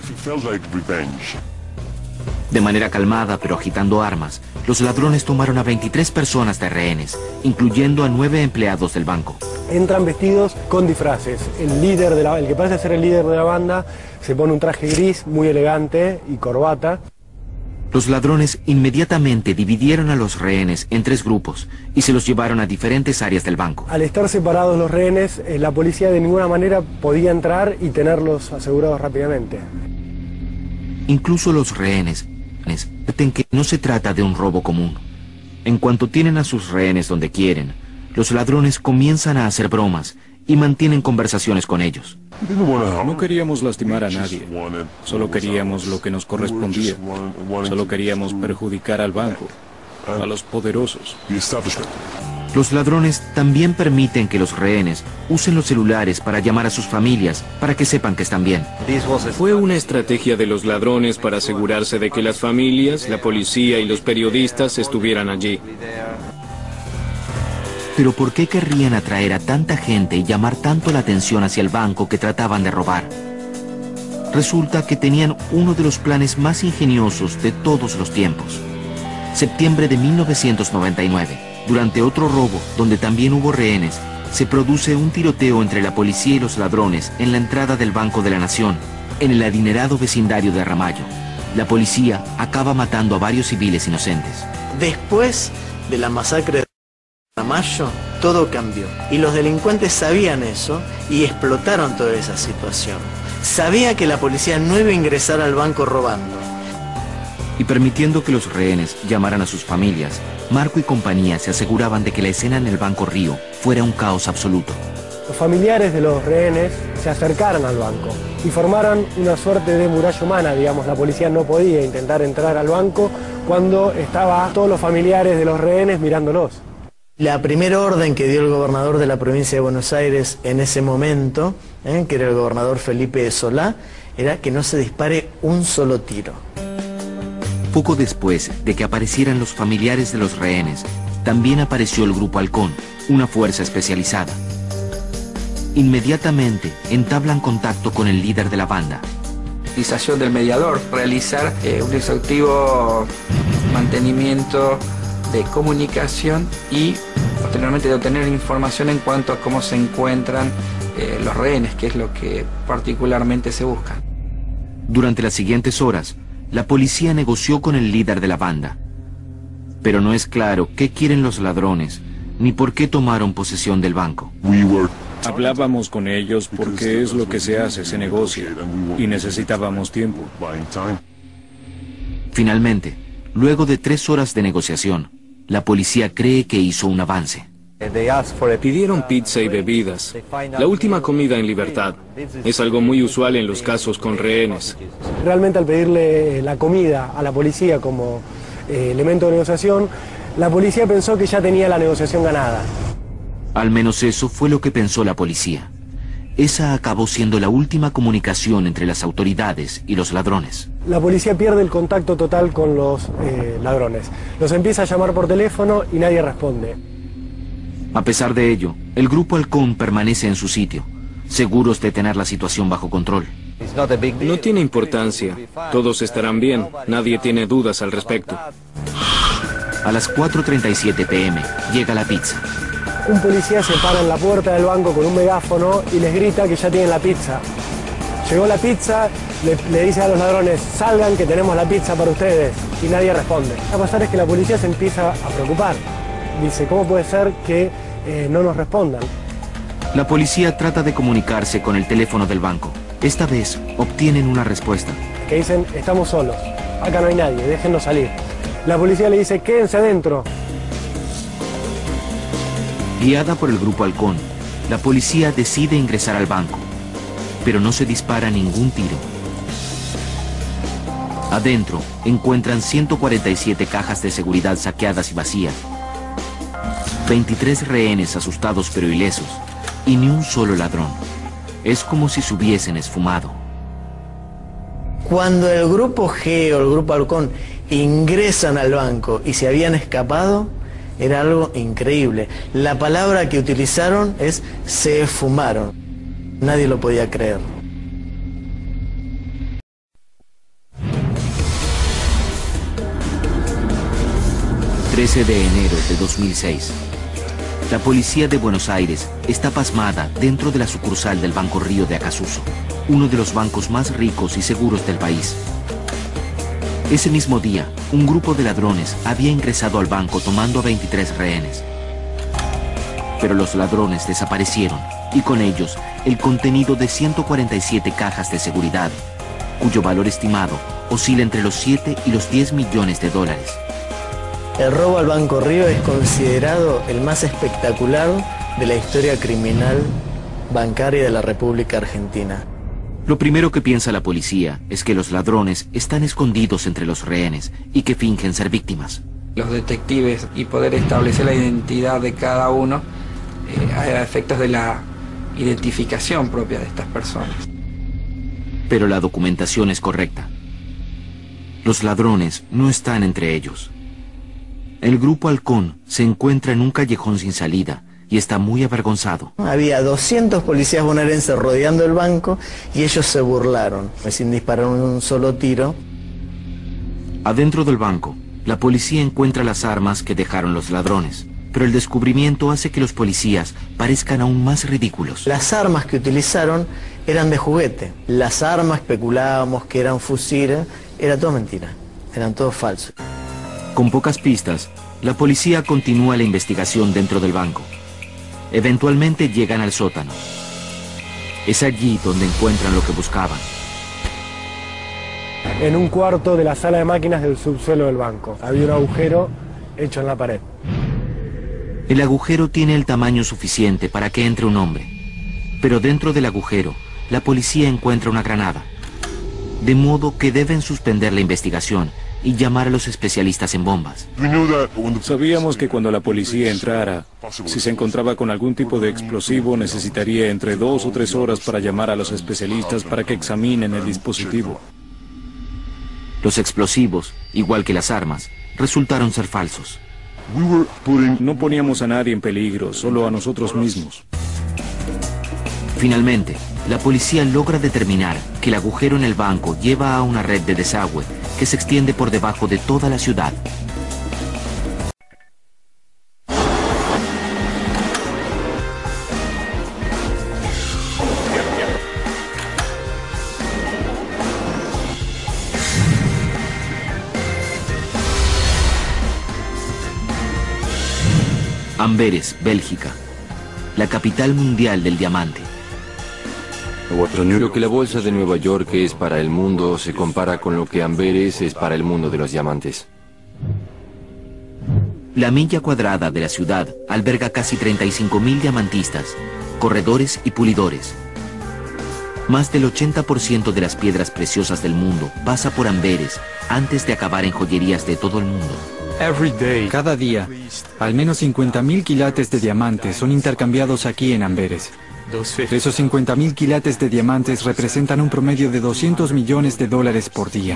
De manera calmada pero agitando armas, los ladrones tomaron a veintitrés personas de rehenes, incluyendo a nueve empleados del banco. Entran vestidos con disfraces. El líder de la, el que parece ser el líder de la banda se pone un traje gris muy elegante y corbata. Los ladrones inmediatamente dividieron a los rehenes en tres grupos y se los llevaron a diferentes áreas del banco. Al estar separados los rehenes, eh, la policía de ninguna manera podía entrar y tenerlos asegurados rápidamente. Incluso los rehenes advierten que no se trata de un robo común. En cuanto tienen a sus rehenes donde quieren, los ladrones comienzan a hacer bromas y mantienen conversaciones con ellos. No queríamos lastimar a nadie, solo queríamos lo que nos correspondía, solo queríamos perjudicar al banco, a los poderosos. Los ladrones también permiten que los rehenes usen los celulares para llamar a sus familias para que sepan que están bien. Fue una estrategia de los ladrones para asegurarse de que las familias, la policía y los periodistas estuvieran allí. Pero ¿por qué querrían atraer a tanta gente y llamar tanto la atención hacia el banco que trataban de robar? Resulta que tenían uno de los planes más ingeniosos de todos los tiempos. Septiembre de mil novecientos noventa y nueve, durante otro robo, donde también hubo rehenes, se produce un tiroteo entre la policía y los ladrones en la entrada del Banco de la Nación, en el adinerado vecindario de Ramallo. La policía acaba matando a varios civiles inocentes. Después de la masacre de Ramallo, todo cambió. Y los delincuentes sabían eso y explotaron toda esa situación. Sabía que la policía no iba a ingresar al banco robando. Y permitiendo que los rehenes llamaran a sus familias, Marco y compañía se aseguraban de que la escena en el Banco Río fuera un caos absoluto. Los familiares de los rehenes se acercaron al banco y formaron una suerte de muralla humana, digamos. La policía no podía intentar entrar al banco cuando estaban todos los familiares de los rehenes mirándolos. La primera orden que dio el gobernador de la provincia de Buenos Aires en ese momento, ¿eh? que era el gobernador Felipe Solá, era que no se dispare un solo tiro. Poco después de que aparecieran los familiares de los rehenes, también apareció el Grupo Halcón, una fuerza especializada. Inmediatamente entablan contacto con el líder de la banda. Utilización del mediador, realizar eh, un exhaustivo mantenimiento de comunicación y posteriormente de obtener información en cuanto a cómo se encuentran eh, los rehenes, que es lo que particularmente se busca. Durante las siguientes horas, la policía negoció con el líder de la banda. Pero no es claro qué quieren los ladrones, ni por qué tomaron posesión del banco. Hablábamos con ellos porque es lo que se hace, se negocia, y necesitábamos tiempo. Finalmente, luego de tres horas de negociación, la policía cree que hizo un avance. Pidieron pizza y bebidas, la última comida en libertad. Es algo muy usual en los casos con rehenes. Realmente al pedirle la comida a la policía como eh, elemento de negociación, la policía pensó que ya tenía la negociación ganada. Al menos eso fue lo que pensó la policía. Esa acabó siendo la última comunicación entre las autoridades y los ladrones. La policía pierde el contacto total con los eh, ladrones. Los empieza a llamar por teléfono y nadie responde. A pesar de ello, el Grupo Halcón permanece en su sitio, seguros de tener la situación bajo control. No tiene importancia. Todos estarán bien. Nadie tiene dudas al respecto. A las cuatro treinta y siete pe eme llega la pizza. Un policía se para en la puerta del banco con un megáfono y les grita que ya tienen la pizza. Llegó la pizza, le, le dice a los ladrones, salgan que tenemos la pizza para ustedes, y nadie responde. Lo que va a pasar es que la policía se empieza a preocupar. Dice, ¿cómo puede ser que eh, no nos respondan? La policía trata de comunicarse con el teléfono del banco. Esta vez obtienen una respuesta. Que dicen, estamos solos, acá no hay nadie, déjennos salir. La policía le dice, quédense adentro. Guiada por el Grupo Halcón, la policía decide ingresar al banco, pero no se dispara ningún tiro. Adentro encuentran ciento cuarenta y siete cajas de seguridad saqueadas y vacías, veintitrés rehenes asustados pero ilesos, y ni un solo ladrón. Es como si se hubiesen esfumado. Cuando el Grupo G o el Grupo Halcón ingresan al banco y se habían escapado, era algo increíble. La palabra que utilizaron es se esfumaron. Nadie lo podía creer. trece de enero de dos mil seis. La policía de Buenos Aires está pasmada dentro de la sucursal del Banco Río de Acasuso, uno de los bancos más ricos y seguros del país. Ese mismo día, un grupo de ladrones había ingresado al banco tomando a veintitrés rehenes. Pero los ladrones desaparecieron y con ellos el contenido de ciento cuarenta y siete cajas de seguridad, cuyo valor estimado oscila entre los siete y los diez millones de dólares. El robo al Banco Río es considerado el más espectacular de la historia criminal bancaria de la República Argentina. Lo primero que piensa la policía es que los ladrones están escondidos entre los rehenes y que fingen ser víctimas. Los detectives y poder establecer la identidad de cada uno eh, a efectos de la identificación propia de estas personas. Pero la documentación es correcta. Los ladrones no están entre ellos. El Grupo Halcón se encuentra en un callejón sin salida y está muy avergonzado. Había doscientos policías bonaerenses rodeando el banco y ellos se burlaron, sin disparar un solo tiro. Adentro del banco, la policía encuentra las armas que dejaron los ladrones, pero el descubrimiento hace que los policías parezcan aún más ridículos. Las armas que utilizaron eran de juguete. Las armas especulábamos que eran fusiles, era todo mentira, eran todo falsos. Con pocas pistas, la policía continúa la investigación dentro del banco. Eventualmente llegan al sótano. Es allí donde encuentran lo que buscaban. En un cuarto de la sala de máquinas del subsuelo del banco había un agujero hecho en la pared. El agujero tiene el tamaño suficiente para que entre un hombre. Pero dentro del agujero, la policía encuentra una granada. De modo que deben suspender la investigación y llamar a los especialistas en bombas. Sabíamos que cuando la policía entrara, si se encontraba con algún tipo de explosivo, necesitaría entre dos o tres horas para llamar a los especialistas para que examinen el dispositivo. Los explosivos, igual que las armas, resultaron ser falsos. No poníamos a nadie en peligro, solo a nosotros mismos. Finalmente, la policía logra determinar que el agujero en el banco lleva a una red de desagüe que se extiende por debajo de toda la ciudad. Amberes, Bélgica, la capital mundial del diamante. Lo que la bolsa de Nueva York es para el mundo se compara con lo que Amberes es para el mundo de los diamantes. La milla cuadrada de la ciudad alberga casi treinta y cinco mil diamantistas, corredores y pulidores. Más del ochenta por ciento de las piedras preciosas del mundo pasa por Amberes antes de acabar en joyerías de todo el mundo. Cada día, al menos cincuenta mil quilates de diamantes son intercambiados aquí en Amberes. Esos cincuenta mil quilates de diamantes representan un promedio de doscientos millones de dólares por día.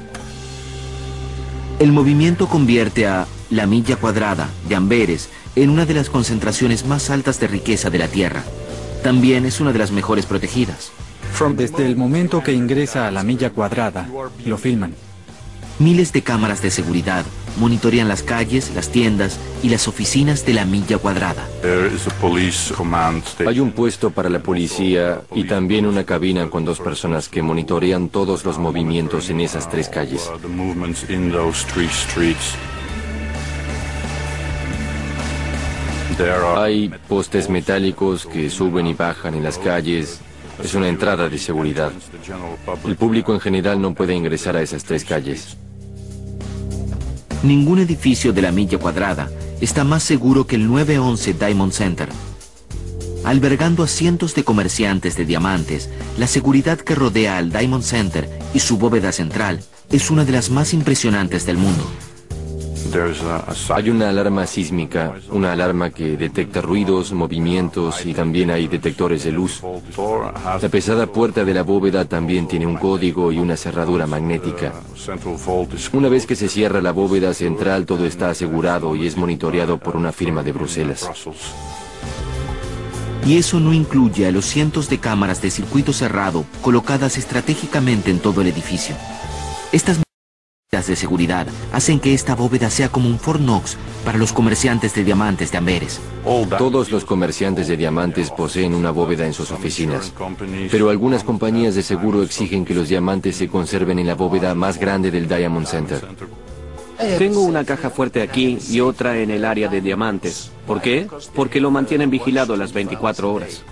El movimiento convierte a la milla cuadrada de Amberes en una de las concentraciones más altas de riqueza de la Tierra. También es una de las mejores protegidas. Desde el momento que ingresa a la milla cuadrada, lo filman. Miles de cámaras de seguridad monitorean las calles, las tiendas y las oficinas de la milla cuadrada. Hay un puesto para la policía y también una cabina con dos personas que monitorean todos los movimientos en esas tres calles. Hay postes metálicos que suben y bajan en las calles. Es una entrada de seguridad. El público en general no puede ingresar a esas tres calles. Ningún edificio de la milla cuadrada está más seguro que el nueve once Diamond Center. Albergando a cientos de comerciantes de diamantes, la seguridad que rodea al Diamond Center y su bóveda central es una de las más impresionantes del mundo. Hay una alarma sísmica, una alarma que detecta ruidos, movimientos y también hay detectores de luz. La pesada puerta de la bóveda también tiene un código y una cerradura magnética. Una vez que se cierra la bóveda central, todo está asegurado y es monitoreado por una firma de Bruselas. Y eso no incluye a los cientos de cámaras de circuito cerrado colocadas estratégicamente en todo el edificio. Estas medidas de seguridad hacen que esta bóveda sea como un Fort Knox para los comerciantes de diamantes de Amberes. Todos los comerciantes de diamantes poseen una bóveda en sus oficinas, pero algunas compañías de seguro exigen que los diamantes se conserven en la bóveda más grande del Diamond Center. Tengo una caja fuerte aquí y otra en el área de diamantes. ¿Por qué? Porque lo mantienen vigilado las veinticuatro horas.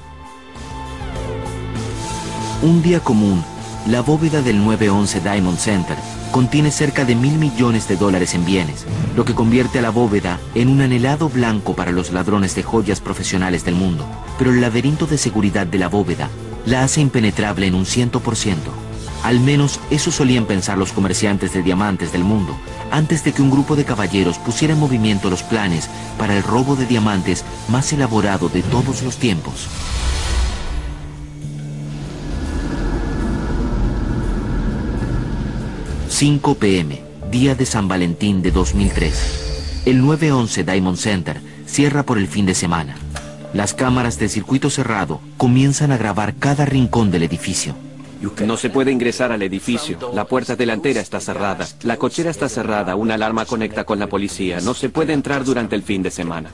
Un día común, la bóveda del nueve once Diamond Center contiene cerca de mil millones de dólares en bienes, lo que convierte a la bóveda en un anhelado blanco para los ladrones de joyas profesionales del mundo. Pero el laberinto de seguridad de la bóveda la hace impenetrable en un cien por ciento. Al menos eso solían pensar los comerciantes de diamantes del mundo, antes de que un grupo de caballeros pusiera en movimiento los planes para el robo de diamantes más elaborado de todos los tiempos. cinco pe eme, día de San Valentín de dos mil tres. El nueve once Diamond Center cierra por el fin de semana. Las cámaras de circuito cerrado comienzan a grabar cada rincón del edificio. No se puede ingresar al edificio. La puerta delantera está cerrada. La cochera está cerrada. Una alarma conecta con la policía. No se puede entrar durante el fin de semana.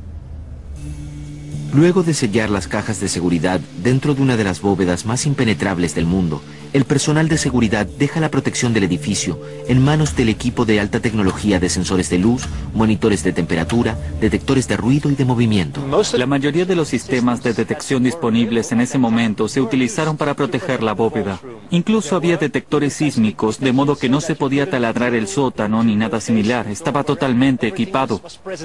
Luego de sellar las cajas de seguridad dentro de una de las bóvedas más impenetrables del mundo, el personal de seguridad deja la protección del edificio en manos del equipo de alta tecnología de sensores de luz, monitores de temperatura, detectores de ruido y de movimiento. La mayoría de los sistemas de detección disponibles en ese momento se utilizaron para proteger la bóveda. Incluso había detectores sísmicos, de modo que no se podía taladrar el sótano ni nada similar. Estaba totalmente equipado.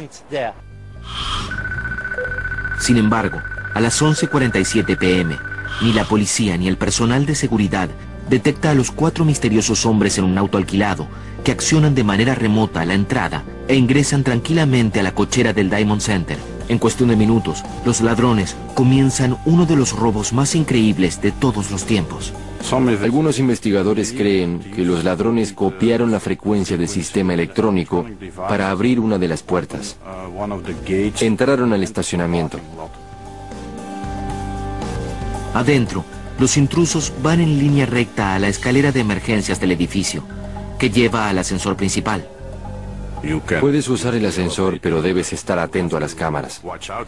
Sin embargo, a las once cuarenta y siete pe eme, ni la policía ni el personal de seguridad detecta a los cuatro misteriosos hombres en un auto alquilado que accionan de manera remota la entrada e ingresan tranquilamente a la cochera del Diamond Center. En cuestión de minutos, los ladrones comienzan uno de los robos más increíbles de todos los tiempos. Algunos investigadores creen que los ladrones copiaron la frecuencia del sistema electrónico para abrir una de las puertas. Entraron al estacionamiento. Adentro, los intrusos van en línea recta a la escalera de emergencias del edificio, que lleva al ascensor principal. Puedes usar el ascensor, pero debes estar atento a las cámaras.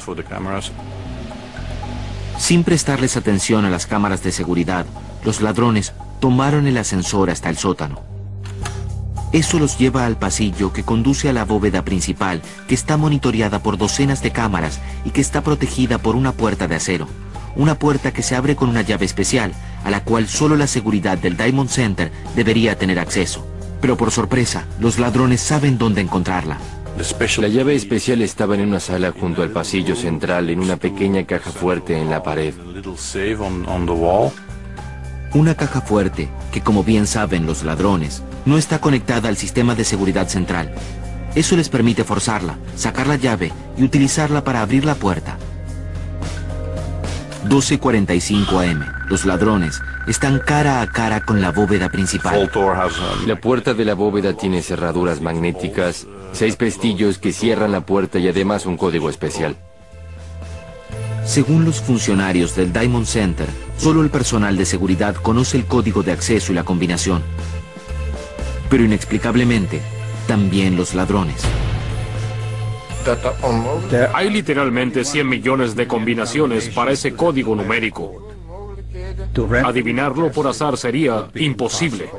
Sin prestarles atención a las cámaras de seguridad, los ladrones tomaron el ascensor hasta el sótano. Eso los lleva al pasillo que conduce a la bóveda principal, que está monitoreada por docenas de cámaras y que está protegida por una puerta de acero. Una puerta que se abre con una llave especial, a la cual solo la seguridad del Diamond Center debería tener acceso. Pero por sorpresa, los ladrones saben dónde encontrarla. La llave especial estaba en una sala junto al pasillo central, en una pequeña caja fuerte en la pared. Una caja fuerte, que como bien saben los ladrones, no está conectada al sistema de seguridad central. Eso les permite forzarla, sacar la llave y utilizarla para abrir la puerta. doce cuarenta y cinco a eme. Los ladrones están cara a cara con la bóveda principal. La puerta de la bóveda tiene cerraduras magnéticas, seis pestillos que cierran la puerta y además un código especial. Según los funcionarios del Diamond Center, solo el personal de seguridad conoce el código de acceso y la combinación. Pero inexplicablemente, también los ladrones. Hay literalmente cien millones de combinaciones para ese código numérico. Adivinarlo por azar sería imposible.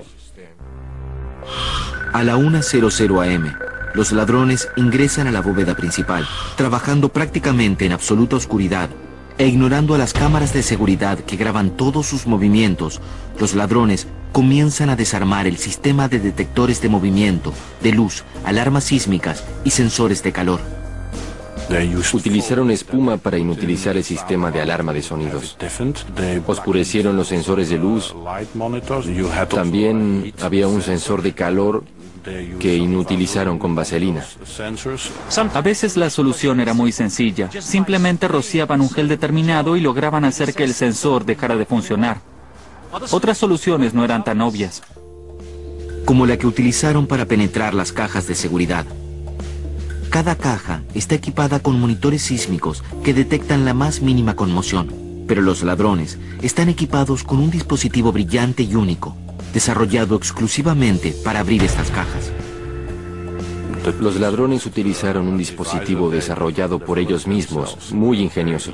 A la una cero cero a eme, los ladrones ingresan a la bóveda principal, trabajando prácticamente en absoluta oscuridad e ignorando a las cámaras de seguridad que graban todos sus movimientos. Los ladrones comienzan a desarmar el sistema de detectores de movimiento, de luz, alarmas sísmicas y sensores de calor. Utilizaron espuma para inutilizar el sistema de alarma de sonidos. Oscurecieron los sensores de luz. También había un sensor de calor que inutilizaron con vaselina. A veces la solución era muy sencilla. Simplemente rociaban un gel determinado y lograban hacer que el sensor dejara de funcionar. Otras soluciones no eran tan obvias. Como la que utilizaron para penetrar las cajas de seguridad. Cada caja está equipada con monitores sísmicos que detectan la más mínima conmoción, pero los ladrones están equipados con un dispositivo brillante y único, desarrollado exclusivamente para abrir estas cajas. Los ladrones utilizaron un dispositivo desarrollado por ellos mismos, muy ingenioso.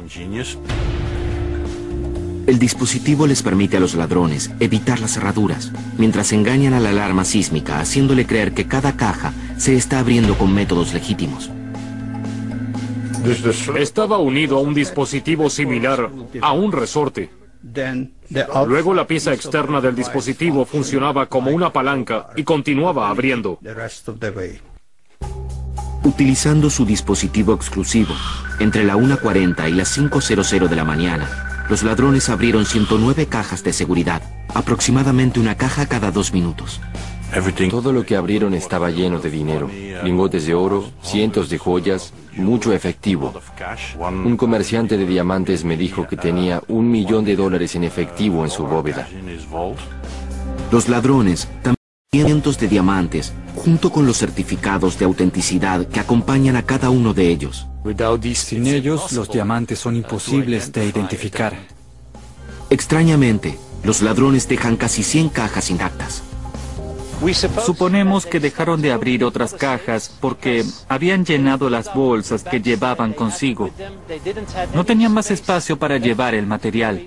El dispositivo les permite a los ladrones evitar las cerraduras, mientras engañan a la alarma sísmica, haciéndole creer que cada caja se está abriendo con métodos legítimos. Estaba unido a un dispositivo similar a un resorte. Luego la pieza externa del dispositivo funcionaba como una palanca y continuaba abriendo. Utilizando su dispositivo exclusivo, entre la una cuarenta y las cinco cero cero de la mañana, los ladrones abrieron ciento nueve cajas de seguridad, aproximadamente una caja cada dos minutos. Todo lo que abrieron estaba lleno de dinero, lingotes de oro, cientos de joyas, mucho efectivo. Un comerciante de diamantes me dijo que tenía un millón de dólares en efectivo en su bóveda. Los ladrones también tenían cientos de diamantes, junto con los certificados de autenticidad que acompañan a cada uno de ellos. Sin ellos, los diamantes son imposibles de identificar. Extrañamente, los ladrones dejan casi cien cajas intactas. Suponemos que dejaron de abrir otras cajas porque habían llenado las bolsas que llevaban consigo. No tenían más espacio para llevar el material.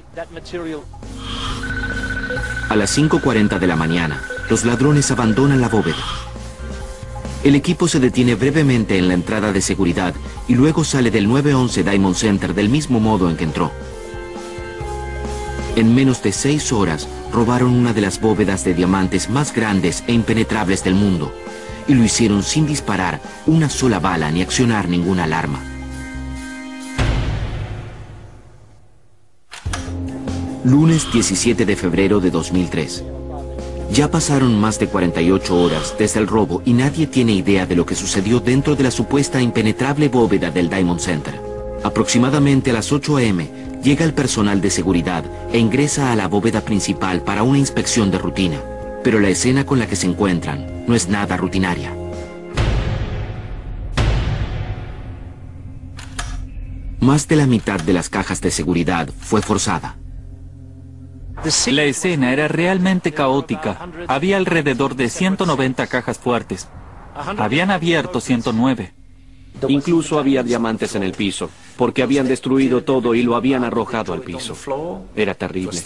A las cinco cuarenta de la mañana, los ladrones abandonan la bóveda. El equipo se detiene brevemente en la entrada de seguridad y luego sale del nueve once Diamond Center del mismo modo en que entró. En menos de seis horas, robaron una de las bóvedas de diamantes más grandes e impenetrables del mundo, y lo hicieron sin disparar una sola bala ni accionar ninguna alarma. Lunes diecisiete de febrero de dos mil tres. Ya pasaron más de cuarenta y ocho horas desde el robo y nadie tiene idea de lo que sucedió dentro de la supuesta impenetrable bóveda del Diamond Center. Aproximadamente a las ocho a eme llega el personal de seguridad e ingresa a la bóveda principal para una inspección de rutina, pero la escena con la que se encuentran no es nada rutinaria. Más de la mitad de las cajas de seguridad fue forzada. La escena era realmente caótica. Había alrededor de ciento noventa cajas fuertes. Habían abierto ciento nueve. Incluso había diamantes en el piso, porque habían destruido todo y lo habían arrojado al piso. Era terrible.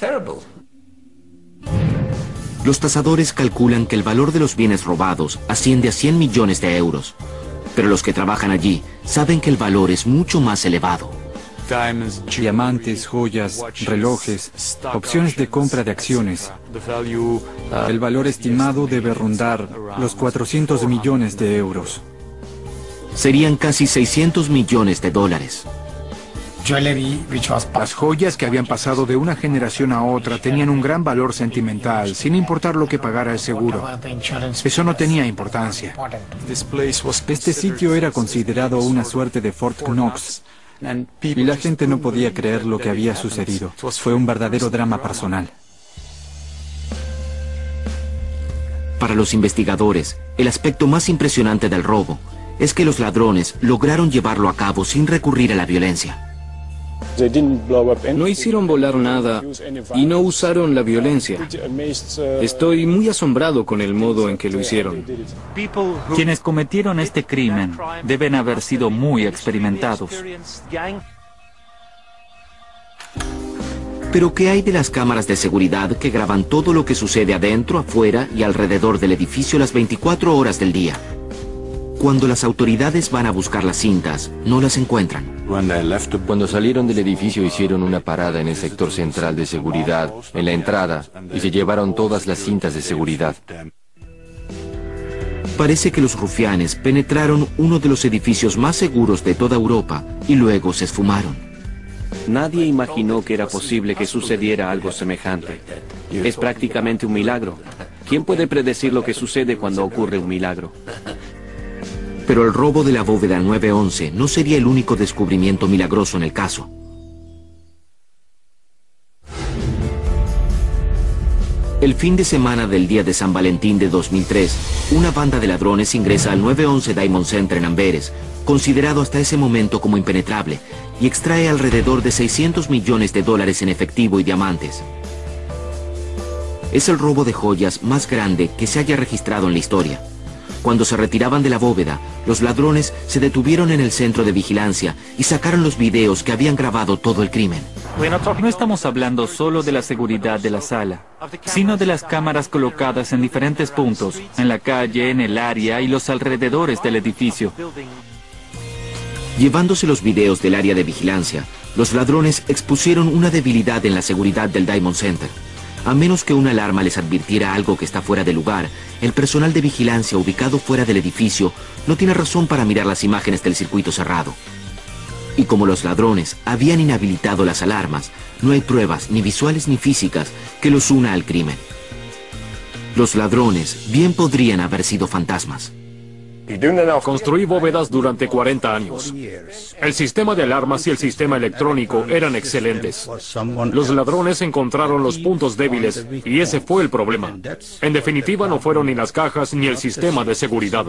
Los tasadores calculan que el valor de los bienes robados asciende a cien millones de euros, pero los que trabajan allí saben que el valor es mucho más elevado. Diamantes, joyas, relojes, opciones de compra de acciones. El valor estimado debe rondar los cuatrocientos millones de euros. Serían casi seiscientos millones de dólares. Las joyas que habían pasado de una generación a otra tenían un gran valor sentimental, sin importar lo que pagara el seguro. Eso no tenía importancia. Este sitio era considerado una suerte de Fort Knox, y la gente no podía creer lo que había sucedido. Fue un verdadero drama personal. Para los investigadores, el aspecto más impresionante del robo es que los ladrones lograron llevarlo a cabo sin recurrir a la violencia. No hicieron volar nada y no usaron la violencia. Estoy muy asombrado con el modo en que lo hicieron. Quienes cometieron este crimen deben haber sido muy experimentados. Pero ¿qué hay de las cámaras de seguridad que graban todo lo que sucede adentro, afuera y alrededor del edificio las veinticuatro horas del día? Cuando las autoridades van a buscar las cintas, no las encuentran. Cuando salieron del edificio hicieron una parada en el sector central de seguridad, en la entrada, y se llevaron todas las cintas de seguridad. Parece que los rufianes penetraron uno de los edificios más seguros de toda Europa y luego se esfumaron. Nadie imaginó que era posible que sucediera algo semejante. Es prácticamente un milagro. ¿Quién puede predecir lo que sucede cuando ocurre un milagro? Pero el robo de la bóveda nueve once no sería el único descubrimiento milagroso en el caso. El fin de semana del día de San Valentín de dos mil tres, una banda de ladrones ingresa al nueve once Diamond Center en Amberes, considerado hasta ese momento como impenetrable, y extrae alrededor de seiscientos millones de dólares en efectivo y diamantes. Es el robo de joyas más grande que se haya registrado en la historia. Cuando se retiraban de la bóveda, los ladrones se detuvieron en el centro de vigilancia y sacaron los videos que habían grabado todo el crimen. No estamos hablando solo de la seguridad de la sala, sino de las cámaras colocadas en diferentes puntos, en la calle, en el área y los alrededores del edificio. Llevándose los videos del área de vigilancia, los ladrones expusieron una debilidad en la seguridad del Diamond Center. A menos que una alarma les advirtiera algo que está fuera de lugar, el personal de vigilancia ubicado fuera del edificio no tiene razón para mirar las imágenes del circuito cerrado. Y como los ladrones habían inhabilitado las alarmas, no hay pruebas, ni visuales ni físicas, que los una al crimen. Los ladrones bien podrían haber sido fantasmas. Construí bóvedas durante cuarenta años. El sistema de alarmas y el sistema electrónico eran excelentes. Los ladrones encontraron los puntos débiles y ese fue el problema. En definitiva, no fueron ni las cajas ni el sistema de seguridad.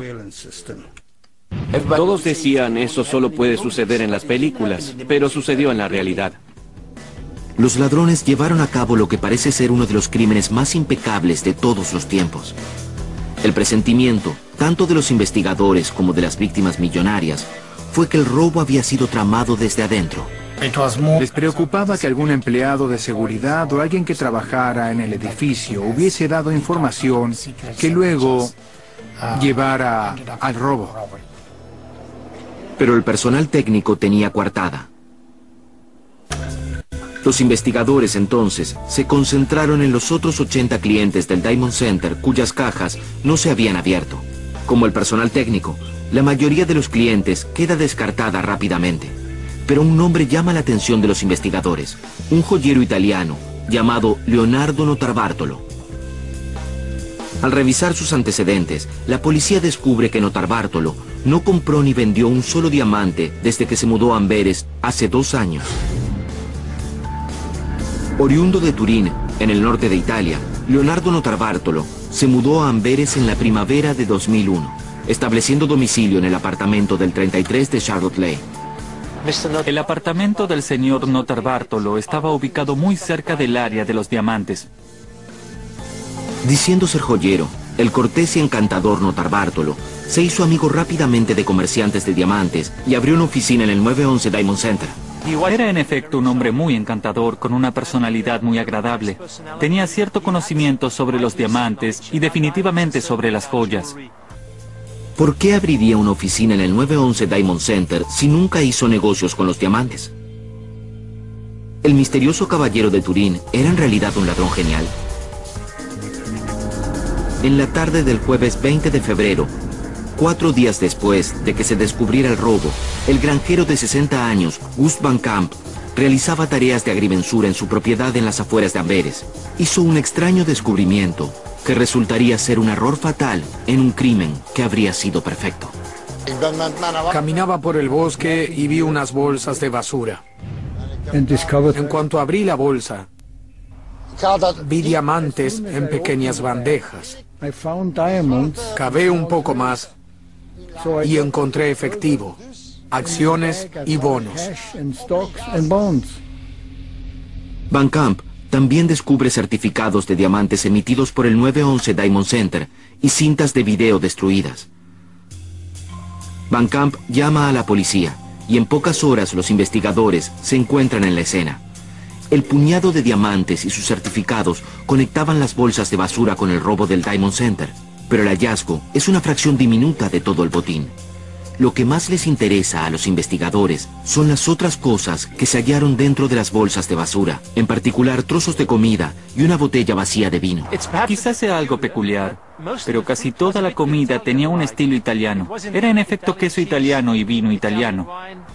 Todos decían eso solo puede suceder en las películas, pero sucedió en la realidad. Los ladrones llevaron a cabo lo que parece ser uno de los crímenes más impecables de todos los tiempos. El presentimiento, tanto de los investigadores como de las víctimas millonarias, fue que el robo había sido tramado desde adentro. Les preocupaba que algún empleado de seguridad o alguien que trabajara en el edificio hubiese dado información que luego llevara al robo. Pero el personal técnico tenía coartada. Los investigadores entonces se concentraron en los otros ochenta clientes del Diamond Center cuyas cajas no se habían abierto. Como el personal técnico, la mayoría de los clientes queda descartada rápidamente. Pero un nombre llama la atención de los investigadores, un joyero italiano llamado Leonardo Notarbartolo. Al revisar sus antecedentes, la policía descubre que Notarbartolo no compró ni vendió un solo diamante desde que se mudó a Amberes hace dos años. Oriundo de Turín, en el norte de Italia, Leonardo Notarbartolo se mudó a Amberes en la primavera de dos mil uno, estableciendo domicilio en el apartamento del treinta y tres de Charlotte Lane. El apartamento del señor Notarbartolo estaba ubicado muy cerca del área de los diamantes. Diciendo ser joyero, el cortés y encantador Notarbartolo se hizo amigo rápidamente de comerciantes de diamantes y abrió una oficina en el nueve once Diamond Center. Era en efecto un hombre muy encantador, con una personalidad muy agradable. Tenía cierto conocimiento sobre los diamantes y definitivamente sobre las joyas. ¿Por qué abriría una oficina en el nueve once Diamond Center si nunca hizo negocios con los diamantes? ¿El misterioso caballero de Turín era en realidad un ladrón genial? En la tarde del jueves veinte de febrero, Cuatro días después de que se descubriera el robo, el granjero de sesenta años, Gust Van Camp, realizaba tareas de agrimensura en su propiedad en las afueras de Amberes. Hizo un extraño descubrimiento que resultaría ser un error fatal en un crimen que habría sido perfecto. Caminaba por el bosque y vi unas bolsas de basura. En cuanto abrí la bolsa, vi diamantes en pequeñas bandejas. Cavé un poco más y encontré efectivo, acciones y bonos. Van Camp también descubre certificados de diamantes emitidos por el nueve once Diamond Center y cintas de video destruidas. Van Camp llama a la policía y en pocas horas los investigadores se encuentran en la escena. El puñado de diamantes y sus certificados conectaban las bolsas de basura con el robo del Diamond Center, pero el hallazgo es una fracción diminuta de todo el botín. Lo que más les interesa a los investigadores son las otras cosas que se hallaron dentro de las bolsas de basura, en particular trozos de comida y una botella vacía de vino. Quizás sea algo peculiar, pero casi toda la comida tenía un estilo italiano. Era en efecto queso italiano y vino italiano.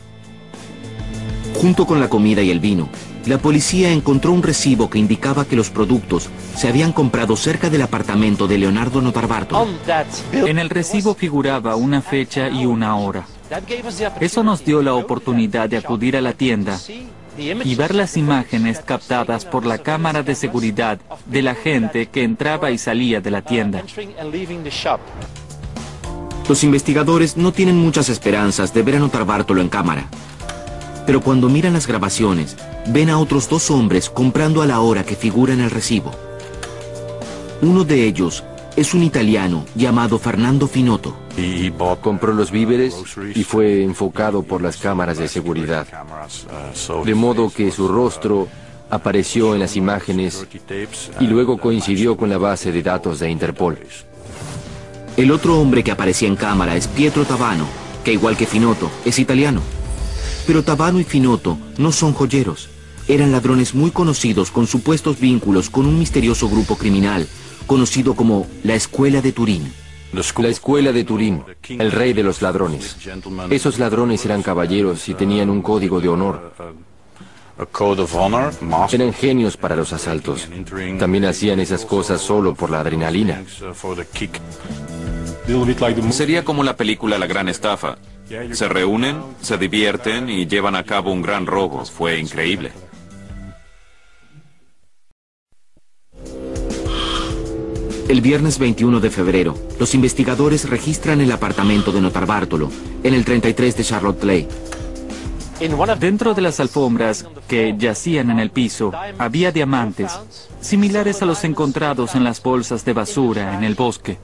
Junto con la comida y el vino, la policía encontró un recibo que indicaba que los productos se habían comprado cerca del apartamento de Leonardo Notarbartolo. En el recibo figuraba una fecha y una hora. Eso nos dio la oportunidad de acudir a la tienda y ver las imágenes captadas por la cámara de seguridad de la gente que entraba y salía de la tienda. Los investigadores no tienen muchas esperanzas de ver a Notarbartolo en cámara. Pero cuando miran las grabaciones, ven a otros dos hombres comprando a la hora que figura en el recibo. Uno de ellos es un italiano llamado Fernando Finotto. Y Bob compró los víveres y fue enfocado por las cámaras de seguridad. De modo que su rostro apareció en las imágenes y luego coincidió con la base de datos de Interpol. El otro hombre que aparecía en cámara es Pietro Tavano, que igual que Finotto, es italiano. Pero Tavano y Finotto no son joyeros. Eran ladrones muy conocidos con supuestos vínculos con un misterioso grupo criminal conocido como la Escuela de Turín. La Escuela de Turín, el rey de los ladrones. Esos ladrones eran caballeros y tenían un código de honor. Eran genios para los asaltos. También hacían esas cosas solo por la adrenalina. Sería como la película La Gran Estafa. Se reúnen, se divierten y llevan a cabo un gran robo. Fue increíble. El viernes veintiuno de febrero, los investigadores registran el apartamento de Notarbartolo, en el treinta y tres de Charlotte Clay. Dentro de las alfombras que yacían en el piso, había diamantes, similares a los encontrados en las bolsas de basura en el bosque.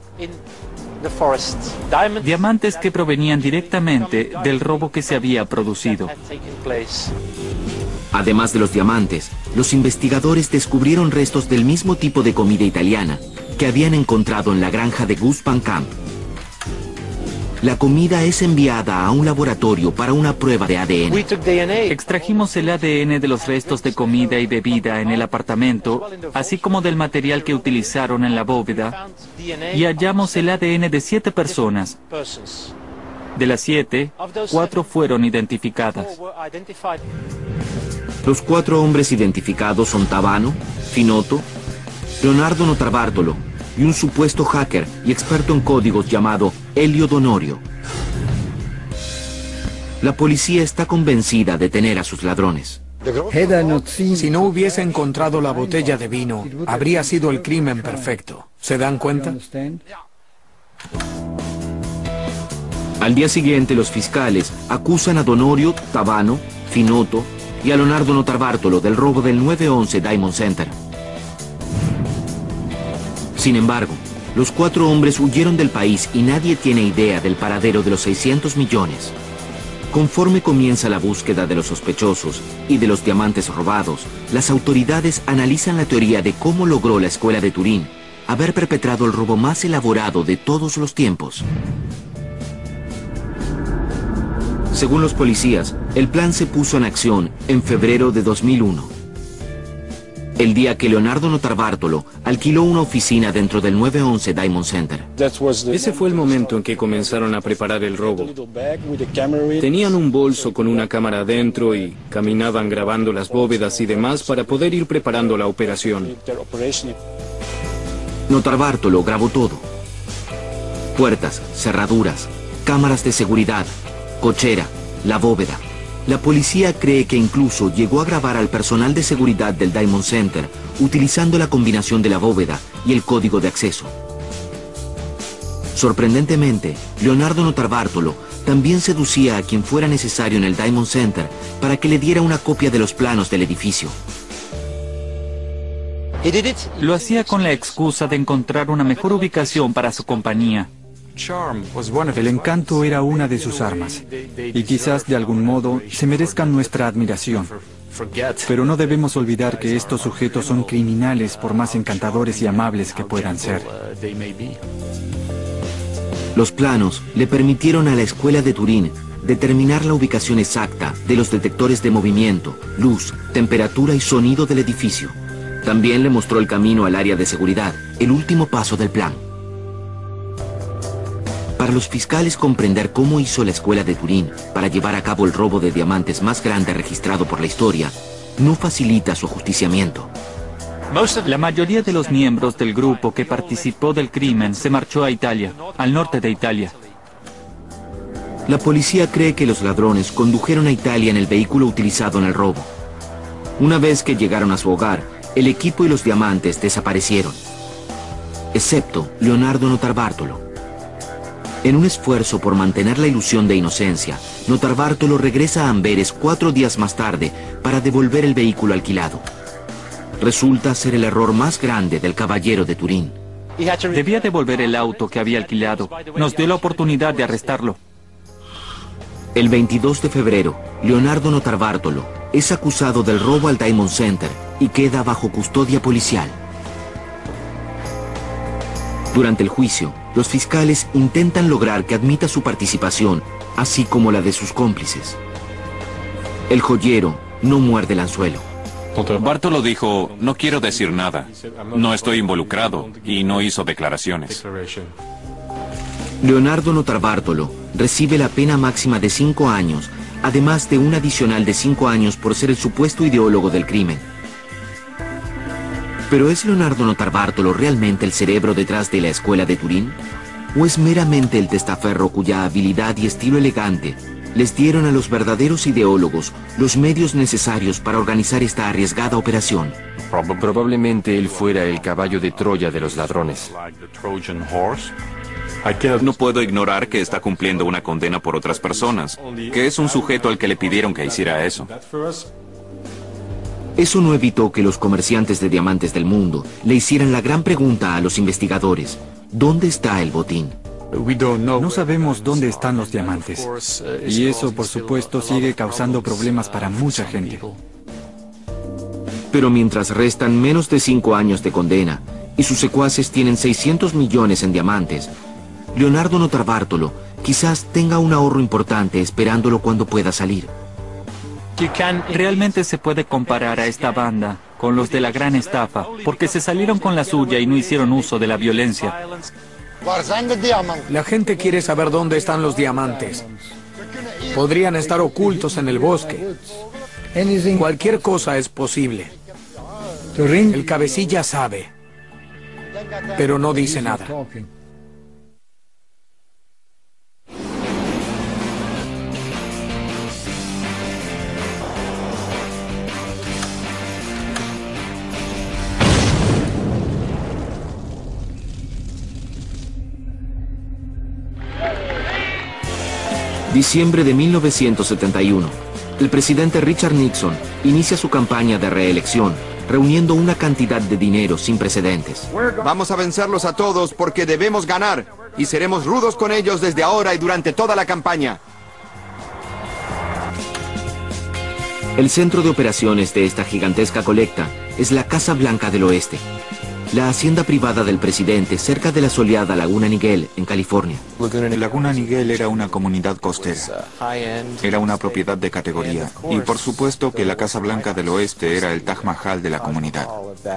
Diamantes que provenían directamente del robo que se había producido. Además de los diamantes, los investigadores descubrieron restos del mismo tipo de comida italiana que habían encontrado en la granja de Gust Van Camp. La comida es enviada a un laboratorio para una prueba de A D N. Extrajimos el A D N de los restos de comida y bebida en el apartamento, así como del material que utilizaron en la bóveda, y hallamos el A D N de siete personas. De las siete, cuatro fueron identificadas. Los cuatro hombres identificados son Tavano, Finotto, Leonardo Notarbartolo y un supuesto hacker y experto en códigos llamado Elio Donorio. La policía está convencida de tener a sus ladrones. Si no hubiese encontrado la botella de vino, habría sido el crimen perfecto. ¿Se dan cuenta? Al día siguiente, los fiscales acusan a Donorio, Tavano, Finotto y a Leonardo Notarbartolo del robo del nueve once Diamond Center. Sin embargo, los cuatro hombres huyeron del país y nadie tiene idea del paradero de los seiscientos millones. Conforme comienza la búsqueda de los sospechosos y de los diamantes robados, las autoridades analizan la teoría de cómo logró la Escuela de Turín haber perpetrado el robo más elaborado de todos los tiempos. Según los policías, el plan se puso en acción en febrero de dos mil uno. El día que Leonardo Notarbartolo alquiló una oficina dentro del nueve once Diamond Center. Ese fue el momento en que comenzaron a preparar el robo. Tenían un bolso con una cámara adentro y caminaban grabando las bóvedas y demás para poder ir preparando la operación. Notarbartolo grabó todo. Puertas, cerraduras, cámaras de seguridad, cochera, la bóveda. La policía cree que incluso llegó a grabar al personal de seguridad del Diamond Center utilizando la combinación de la bóveda y el código de acceso. Sorprendentemente, Leonardo Notarbartolo también seducía a quien fuera necesario en el Diamond Center para que le diera una copia de los planos del edificio. Lo hacía con la excusa de encontrar una mejor ubicación para su compañía. El encanto era una de sus armas, y quizás de algún modo se merezcan nuestra admiración. Pero no debemos olvidar que estos sujetos son criminales por más encantadores y amables que puedan ser. Los planos le permitieron a la escuela de Turín determinar la ubicación exacta de los detectores de movimiento, luz, temperatura y sonido del edificio. También le mostró el camino al área de seguridad, el último paso del plan. Para los fiscales comprender cómo hizo la escuela de Turín para llevar a cabo el robo de diamantes más grande registrado por la historia, no facilita su ajusticiamiento. La mayoría de los miembros del grupo que participó del crimen se marchó a Italia, al norte de Italia. La policía cree que los ladrones condujeron a Italia en el vehículo utilizado en el robo. Una vez que llegaron a su hogar, el equipo y los diamantes desaparecieron, excepto Leonardo Notarbartolo. En un esfuerzo por mantener la ilusión de inocencia, Notarbartolo regresa a Amberes cuatro días más tarde para devolver el vehículo alquilado. Resulta ser el error más grande del caballero de Turín. Debía devolver el auto que había alquilado. Nos dio la oportunidad de arrestarlo. El veintidós de febrero, Leonardo Notarbartolo es acusado del robo al Diamond Center y queda bajo custodia policial. Durante el juicio, los fiscales intentan lograr que admita su participación, así como la de sus cómplices. El joyero no muerde el anzuelo. Bartolo dijo, no quiero decir nada, no estoy involucrado, y no hizo declaraciones. Leonardo Notarbartolo recibe la pena máxima de cinco años, además de un adicional de cinco años por ser el supuesto ideólogo del crimen. ¿Pero es Leonardo Notarbartolo realmente el cerebro detrás de la escuela de Turín? ¿O es meramente el testaferro cuya habilidad y estilo elegante les dieron a los verdaderos ideólogos los medios necesarios para organizar esta arriesgada operación? Probablemente él fuera el caballo de Troya de los ladrones. No puedo ignorar que está cumpliendo una condena por otras personas, que es un sujeto al que le pidieron que hiciera eso. Eso no evitó que los comerciantes de diamantes del mundo le hicieran la gran pregunta a los investigadores: ¿dónde está el botín? No sabemos dónde están los diamantes, y eso, por supuesto, sigue causando problemas para mucha gente. Pero mientras restan menos de cinco años de condena y sus secuaces tienen seiscientos millones en diamantes, Leonardo Notarbartolo quizás tenga un ahorro importante esperándolo cuando pueda salir. Realmente se puede comparar a esta banda con los de la gran estafa, porque se salieron con la suya y no hicieron uso de la violencia. La gente quiere saber dónde están los diamantes. Podrían estar ocultos en el bosque. Cualquier cosa es posible. El cabecilla sabe, pero no dice nada. Diciembre de mil novecientos setenta y uno. El presidente Richard Nixon inicia su campaña de reelección, reuniendo una cantidad de dinero sin precedentes. Vamos a vencerlos a todos porque debemos ganar, y seremos rudos con ellos desde ahora y durante toda la campaña. El centro de operaciones de esta gigantesca colecta es la Casa Blanca del Oeste. la hacienda privada del presidente cerca de la soleada Laguna Niguel, en California. Laguna Niguel era una comunidad costera. Era una propiedad de categoría. Y por supuesto que la Casa Blanca del Oeste era el Taj Mahal de la comunidad.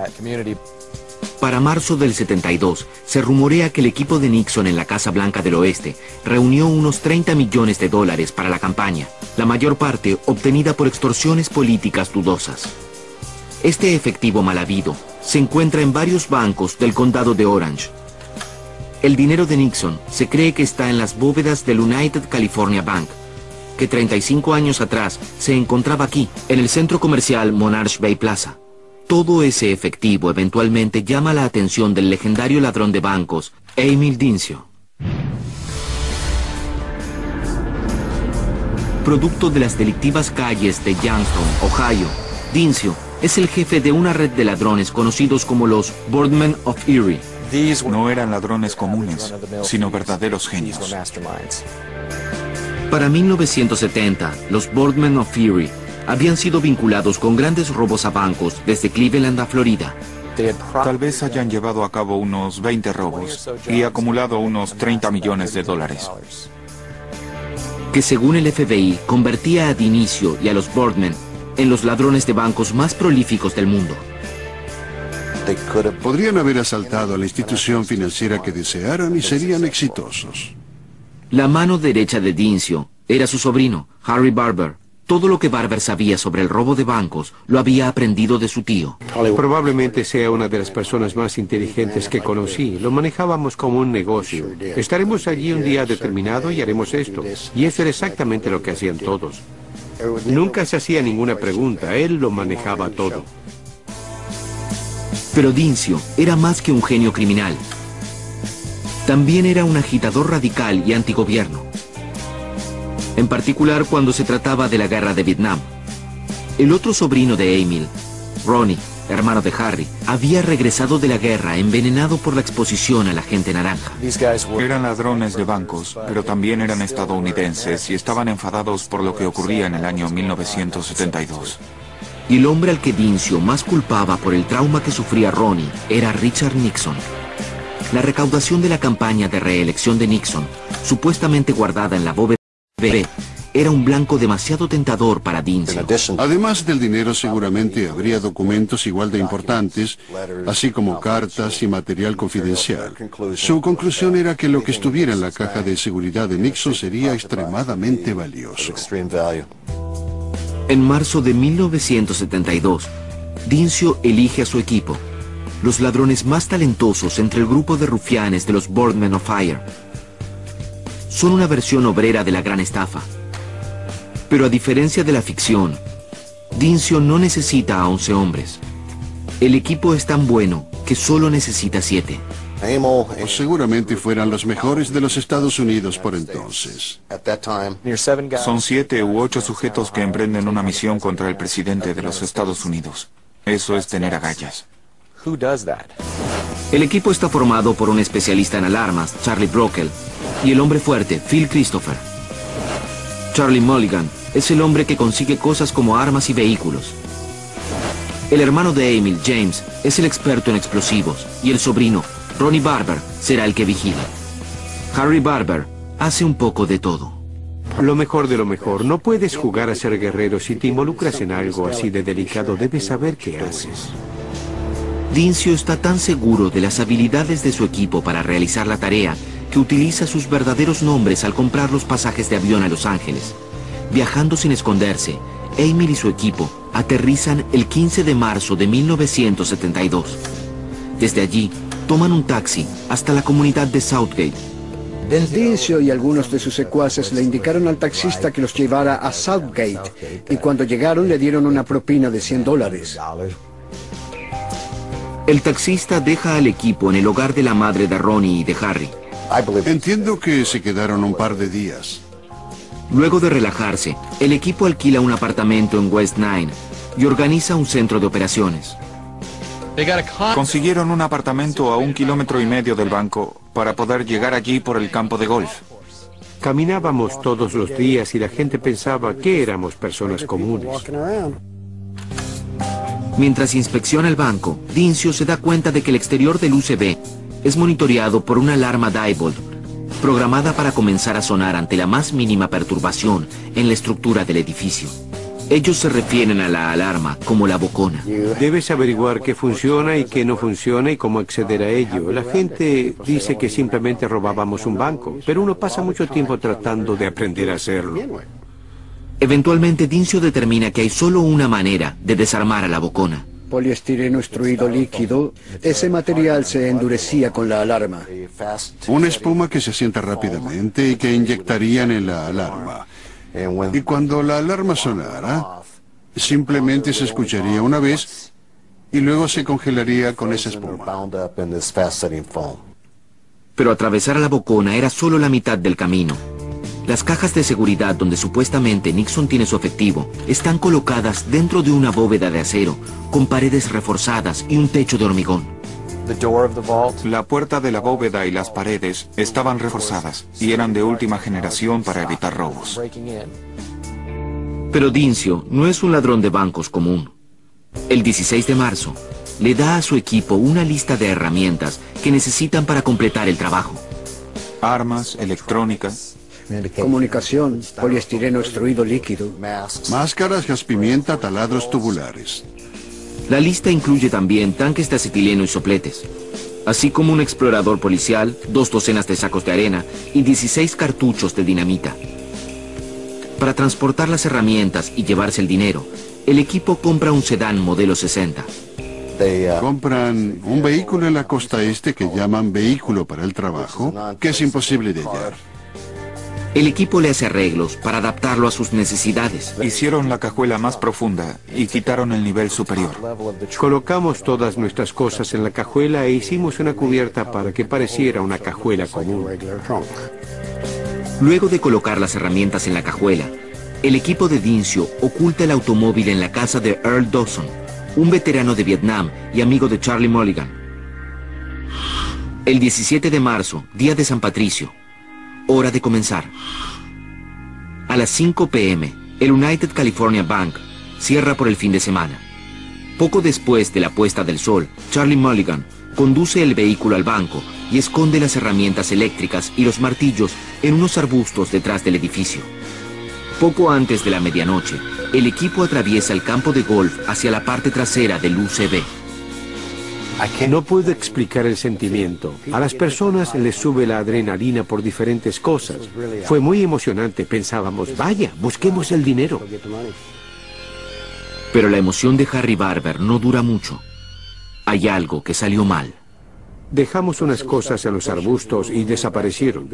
Para marzo del setenta y dos, se rumorea que el equipo de Nixon en la Casa Blanca del Oeste reunió unos treinta millones de dólares para la campaña, la mayor parte obtenida por extorsiones políticas dudosas. Este efectivo mal habido se encuentra en varios bancos del condado de Orange. El dinero de Nixon se cree que está en las bóvedas del United California Bank, que treinta y cinco años atrás se encontraba aquí, en el centro comercial Monarch Bay Plaza. Todo ese efectivo eventualmente llama la atención del legendario ladrón de bancos, Emil Dincio. Producto de las delictivas calles de Youngstown, Ohio, Dincio es el jefe de una red de ladrones conocidos como los Boardmen of Erie. No eran ladrones comunes, sino verdaderos genios. Para mil novecientos setenta, los Boardmen of Erie habían sido vinculados con grandes robos a bancos desde Cleveland a Florida. Tal vez hayan llevado a cabo unos veinte robos y acumulado unos treinta millones de dólares. Que según el F B I convertía a Dinicio y a los Boardmen en los ladrones de bancos más prolíficos del mundo. Podrían haber asaltado a la institución financiera que desearan y serían exitosos. La mano derecha de Dincio era su sobrino, Harry Barber. Todo lo que Barber sabía sobre el robo de bancos lo había aprendido de su tío. Probablemente sea una de las personas más inteligentes que conocí. Lo manejábamos como un negocio. Estaremos allí un día determinado y haremos esto. Y eso era exactamente lo que hacían todos. Nunca se hacía ninguna pregunta, él lo manejaba todo. Pero Dincio era más que un genio criminal. También era un agitador radical y antigobierno. En particular cuando se trataba de la guerra de Vietnam. El otro sobrino de Emil, Ronnie, hermano de Harry, había regresado de la guerra envenenado por la exposición a la gente naranja. Eran ladrones de bancos, pero también eran estadounidenses y estaban enfadados por lo que ocurría en el año mil novecientos setenta y dos. Y el hombre al que Dincio más culpaba por el trauma que sufría Ronnie era Richard Nixon. La recaudación de la campaña de reelección de Nixon, supuestamente guardada en la bóveda era un blanco demasiado tentador para Dincio. Además del dinero, seguramente habría documentos igual de importantes, así como cartas y material confidencial. Su conclusión era que lo que estuviera en la caja de seguridad de Nixon sería extremadamente valioso. En marzo de mil novecientos setenta y dos, Dincio elige a su equipo, los ladrones más talentosos entre el grupo de rufianes de los Boardmen of Fire. Son una versión obrera de la gran estafa. Pero a diferencia de la ficción, Dincio no necesita a once hombres. El equipo es tan bueno que solo necesita siete. O seguramente fueran los mejores de los Estados Unidos por entonces. Son siete u ocho sujetos que emprenden una misión contra el presidente de los Estados Unidos. Eso es tener agallas. El equipo está formado por un especialista en alarmas, Charlie Brockell, y el hombre fuerte, Phil Christopher. Charlie Mulligan es el hombre que consigue cosas como armas y vehículos. El hermano de Emil, James, es el experto en explosivos, y el sobrino, Ronnie Barber, será el que vigila. Harry Barber hace un poco de todo. Lo mejor de lo mejor, no puedes jugar a ser guerrero si te involucras en algo así de delicado, debes saber qué haces. Dincio está tan seguro de las habilidades de su equipo para realizar la tarea que utiliza sus verdaderos nombres al comprar los pasajes de avión a Los Ángeles. Viajando sin esconderse, Emil y su equipo aterrizan el quince de marzo de mil novecientos setenta y dos. Desde allí, toman un taxi hasta la comunidad de Southgate. Dincio y algunos de sus secuaces le indicaron al taxista que los llevara a Southgate, y cuando llegaron le dieron una propina de cien dólares. El taxista deja al equipo en el hogar de la madre de Ronnie y de Harry. Entiendo que se quedaron un par de días. Luego de relajarse, el equipo alquila un apartamento en West Nine y organiza un centro de operaciones. Consiguieron un apartamento a un kilómetro y medio del banco para poder llegar allí por el campo de golf. Caminábamos todos los días y la gente pensaba que éramos personas comunes. Mientras inspecciona el banco, Dincio se da cuenta de que el exterior del U C B es monitoreado por una alarma Diebold, programada para comenzar a sonar ante la más mínima perturbación en la estructura del edificio. Ellos se refieren a la alarma como la bocona. Debes averiguar qué funciona y qué no funciona y cómo acceder a ello. La gente dice que simplemente robábamos un banco, pero uno pasa mucho tiempo tratando de aprender a hacerlo. Eventualmente, Dincio determina que hay solo una manera de desarmar a la bocona. Poliestireno extruido líquido, ese material se endurecía con la alarma. Una espuma que se asienta rápidamente y que inyectarían en la alarma. Y cuando la alarma sonara, simplemente se escucharía una vez y luego se congelaría con esa espuma. Pero atravesar a la bocona era solo la mitad del camino. Las cajas de seguridad donde supuestamente Nixon tiene su efectivo están colocadas dentro de una bóveda de acero, con paredes reforzadas y un techo de hormigón. La puerta de la bóveda y las paredes estaban reforzadas y eran de última generación para evitar robos. Pero Dincio no es un ladrón de bancos común. El dieciséis de marzo, le da a su equipo una lista de herramientas que necesitan para completar el trabajo. Armas, electrónica, comunicación, poliestireno extruido líquido, máscaras, gas pimienta, taladros tubulares. La lista incluye también tanques de acetileno y sopletes, así como un explorador policial, dos docenas de sacos de arena y dieciséis cartuchos de dinamita. Para transportar las herramientas y llevarse el dinero, el equipo compra un sedán modelo sesenta. Compran un vehículo en la costa este que llaman vehículo para el trabajo, que es imposible de hallar. El equipo le hace arreglos para adaptarlo a sus necesidades. Hicieron la cajuela más profunda y quitaron el nivel superior. Colocamos todas nuestras cosas en la cajuela e hicimos una cubierta para que pareciera una cajuela común. Luego de colocar las herramientas en la cajuela, el equipo de Dincio oculta el automóvil en la casa de Earl Dawson, un veterano de Vietnam y amigo de Charlie Mulligan. El diecisiete de marzo, día de San Patricio. Hora de comenzar. A las cinco pe eme, el United California Bank cierra por el fin de semana. Poco después de la puesta del sol, Charlie Mulligan conduce el vehículo al banco y esconde las herramientas eléctricas y los martillos en unos arbustos detrás del edificio. Poco antes de la medianoche, el equipo atraviesa el campo de golf hacia la parte trasera del U C B. No puedo explicar el sentimiento. A las personas les sube la adrenalina por diferentes cosas. Fue muy emocionante. Pensábamos, vaya, busquemos el dinero. Pero la emoción de Harry Barber no dura mucho. Hay algo que salió mal. Dejamos unas cosas en los arbustos y desaparecieron.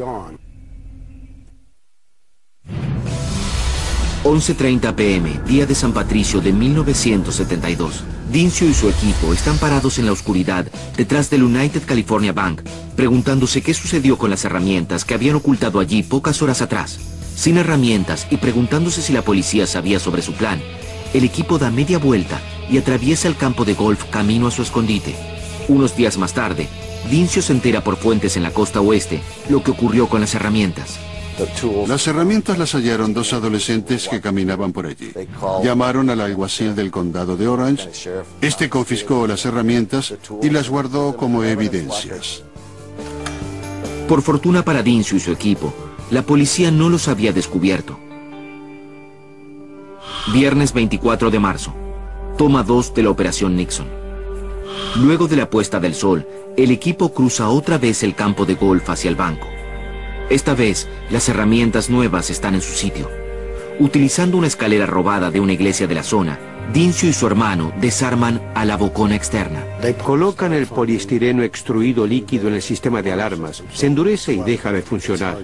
once treinta pe eme, día de San Patricio de mil novecientos setenta y dos. Dincio y su equipo están parados en la oscuridad detrás del United California Bank, preguntándose qué sucedió con las herramientas que habían ocultado allí pocas horas atrás. Sin herramientas y preguntándose si la policía sabía sobre su plan, el equipo da media vuelta y atraviesa el campo de golf camino a su escondite. Unos días más tarde, Dincio se entera por fuentes en la costa oeste lo que ocurrió con las herramientas. Las herramientas las hallaron dos adolescentes que caminaban por allí. Llamaron al alguacil del condado de Orange. Este confiscó las herramientas y las guardó como evidencias. Por fortuna para Dincio y su equipo, la policía no los había descubierto. Viernes veinticuatro de marzo. Toma dos de la Operación Nixon. Luego de la puesta del sol, el equipo cruza otra vez el campo de golf hacia el banco. Esta vez, las herramientas nuevas están en su sitio. Utilizando una escalera robada de una iglesia de la zona, Dincio y su hermano desarman a la bocona externa. Colocan el poliestireno extruido líquido en el sistema de alarmas. Se endurece y deja de funcionar.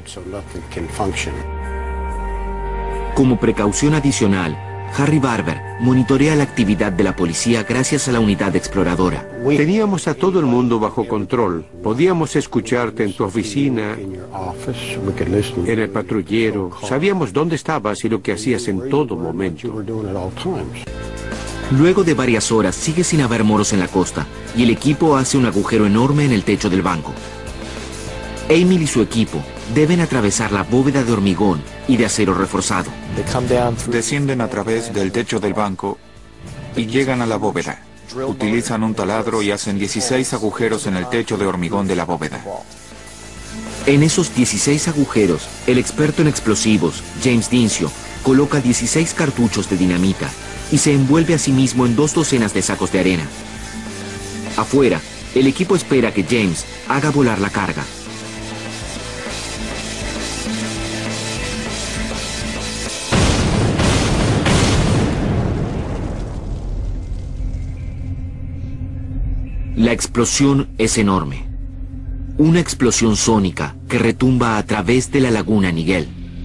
Como precaución adicional, Harry Barber monitorea la actividad de la policía gracias a la unidad exploradora. Teníamos a todo el mundo bajo control. Podíamos escucharte en tu oficina, en el patrullero. Sabíamos dónde estabas y lo que hacías en todo momento. Luego de varias horas sigue sin haber moros en la costa y el equipo hace un agujero enorme en el techo del banco. Emil y su equipo deben atravesar la bóveda de hormigón y de acero reforzado. Descienden a través del techo del banco y llegan a la bóveda. Utilizan un taladro y hacen dieciséis agujeros en el techo de hormigón de la bóveda. En esos dieciséis agujeros, el experto en explosivos, James Dincio, coloca dieciséis cartuchos de dinamita y se envuelve a sí mismo en dos docenas de sacos de arena. Afuera, el equipo espera que James haga volar la carga. La explosión es enorme. Una explosión sónica que retumba a través de la laguna Niguel.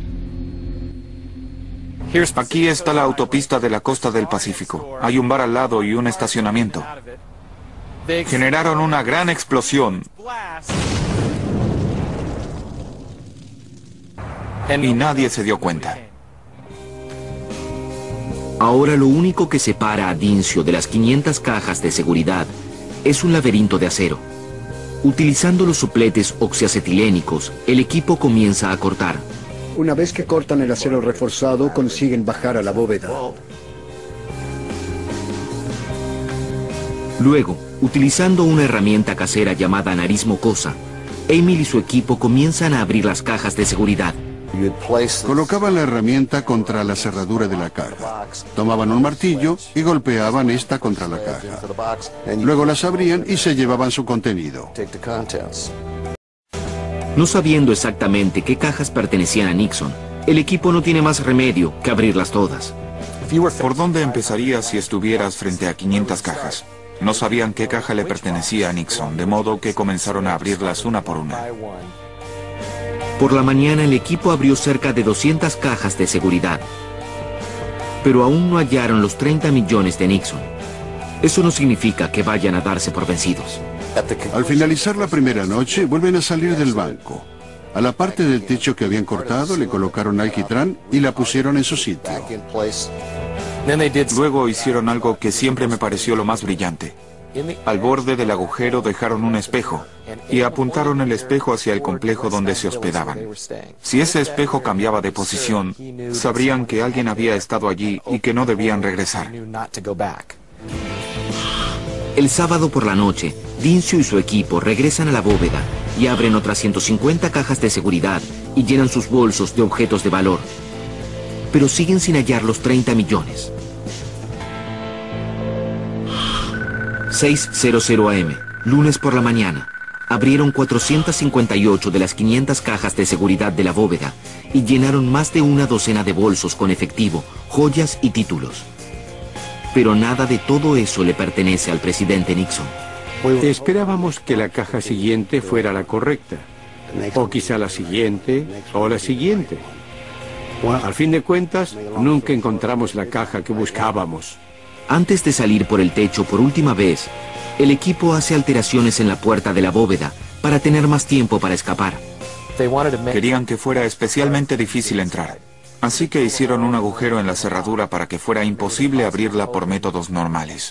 Aquí está la autopista de la costa del Pacífico. Hay un bar al lado y un estacionamiento. Generaron una gran explosión. Y nadie se dio cuenta. Ahora lo único que separa a Dincio de las quinientas cajas de seguridad es un laberinto de acero. Utilizando los sopletes oxiacetilénicos, el equipo comienza a cortar. Una vez que cortan el acero reforzado, consiguen bajar a la bóveda. Luego, utilizando una herramienta casera llamada nariz mocosa, Emil y su equipo comienzan a abrir las cajas de seguridad. Colocaban la herramienta contra la cerradura de la caja. Tomaban un martillo y golpeaban esta contra la caja. Luego las abrían y se llevaban su contenido. No sabiendo exactamente qué cajas pertenecían a Nixon, el equipo no tiene más remedio que abrirlas todas. ¿Por dónde empezarías si estuvieras frente a quinientas cajas? No sabían qué caja le pertenecía a Nixon, de modo que comenzaron a abrirlas una por una. Por la mañana el equipo abrió cerca de doscientas cajas de seguridad. Pero aún no hallaron los treinta millones de Nixon. Eso no significa que vayan a darse por vencidos. Al finalizar la primera noche, vuelven a salir del banco. A la parte del techo que habían cortado le colocaron alquitrán y la pusieron en su sitio. Luego hicieron algo que siempre me pareció lo más brillante. Al borde del agujero dejaron un espejo y apuntaron el espejo hacia el complejo donde se hospedaban. Si ese espejo cambiaba de posición, sabrían que alguien había estado allí y que no debían regresar. El sábado por la noche, Dincio y su equipo regresan a la bóveda y abren otras ciento cincuenta cajas de seguridad y llenan sus bolsos de objetos de valor. Pero siguen sin hallar los treinta millones. seis cero a eme, lunes por la mañana. Abrieron cuatrocientas cincuenta y ocho de las quinientas cajas de seguridad de la bóveda y llenaron más de una docena de bolsos con efectivo, joyas y títulos. Pero nada de todo eso le pertenece al presidente Nixon. Esperábamos que la caja siguiente fuera la correcta. O quizá la siguiente, o la siguiente. Al fin de cuentas, nunca encontramos la caja que buscábamos. Antes de salir por el techo por última vez, el equipo hace alteraciones en la puerta de la bóveda para tener más tiempo para escapar. Querían que fuera especialmente difícil entrar. Así que hicieron un agujero en la cerradura para que fuera imposible abrirla por métodos normales.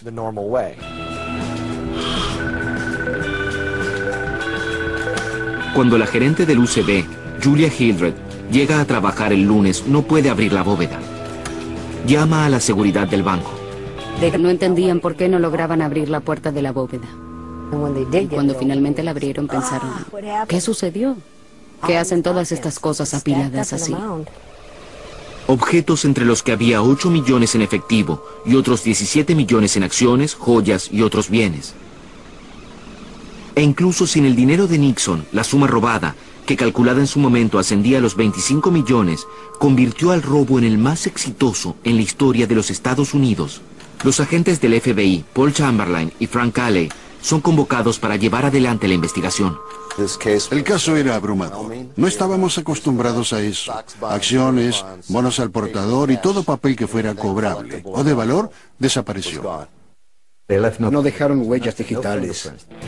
Cuando la gerente del U C B, Julia Hildred, llega a trabajar el lunes, no puede abrir la bóveda. Llama a la seguridad del banco. No entendían por qué no lograban abrir la puerta de la bóveda. Y cuando finalmente la abrieron pensaron, ¿qué sucedió? ¿Qué hacen todas estas cosas apiladas así? Objetos entre los que había ocho millones en efectivo y otros diecisiete millones en acciones, joyas y otros bienes. E incluso sin el dinero de Nixon, la suma robada, que calculada en su momento ascendía a los veinticinco millones, convirtió al robo en el más exitoso en la historia de los Estados Unidos. Los agentes del F B I, Paul Chamberlain y Frank Calley, son convocados para llevar adelante la investigación. El caso era abrumador. No estábamos acostumbrados a eso. Acciones, bonos al portador y todo papel que fuera cobrable o de valor desapareció. No dejaron huellas digitales.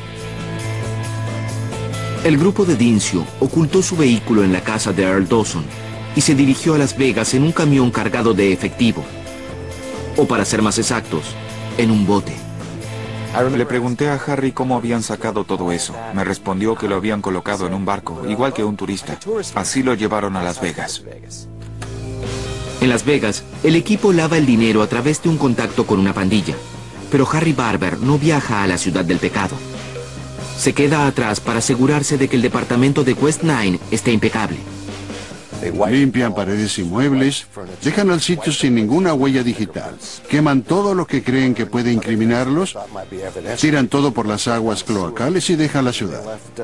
El grupo de Dincio ocultó su vehículo en la casa de Earl Dawson y se dirigió a Las Vegas en un camión cargado de efectivo. O para ser más exactos, en un bote. Le pregunté a Harry cómo habían sacado todo eso. Me respondió que lo habían colocado en un barco, igual que un turista. Así lo llevaron a Las Vegas. En Las Vegas, el equipo lava el dinero a través de un contacto con una pandilla. Pero Harry Barber no viaja a la ciudad del pecado. Se queda atrás para asegurarse de que el departamento de West Nine esté impecable. Limpian paredes y muebles, dejan al sitio sin ninguna huella digital, queman todo lo que creen que puede incriminarlos, tiran todo por las aguas cloacales y dejan la ciudad.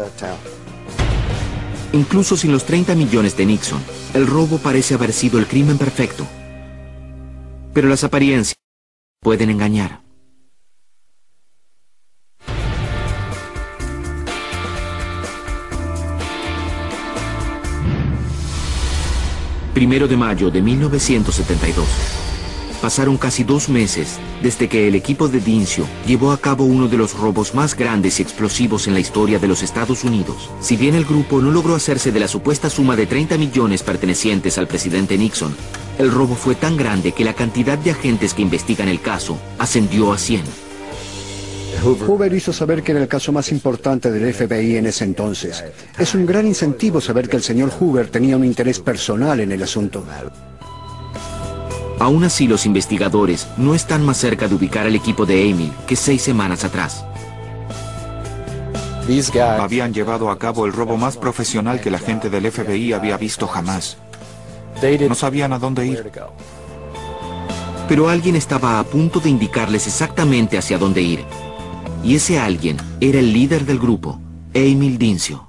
Incluso sin los treinta millones de Nixon, el robo parece haber sido el crimen perfecto. Pero las apariencias pueden engañar. Primero de mayo de mil novecientos setenta y dos. Pasaron casi dos meses desde que el equipo de Dincio llevó a cabo uno de los robos más grandes y explosivos en la historia de los Estados Unidos. Si bien el grupo no logró hacerse de la supuesta suma de treinta millones pertenecientes al presidente Nixon, el robo fue tan grande que la cantidad de agentes que investigan el caso ascendió a cien. Hoover hizo saber que era el caso más importante del F B I en ese entonces. Es un gran incentivo saber que el señor Hoover tenía un interés personal en el asunto. Aún así, los investigadores no están más cerca de ubicar al equipo de Emil que seis semanas atrás. Habían llevado a cabo el robo más profesional que la gente del F B I había visto jamás. No sabían a dónde ir. Pero alguien estaba a punto de indicarles exactamente hacia dónde ir. Y ese alguien era el líder del grupo, Emil Dincio.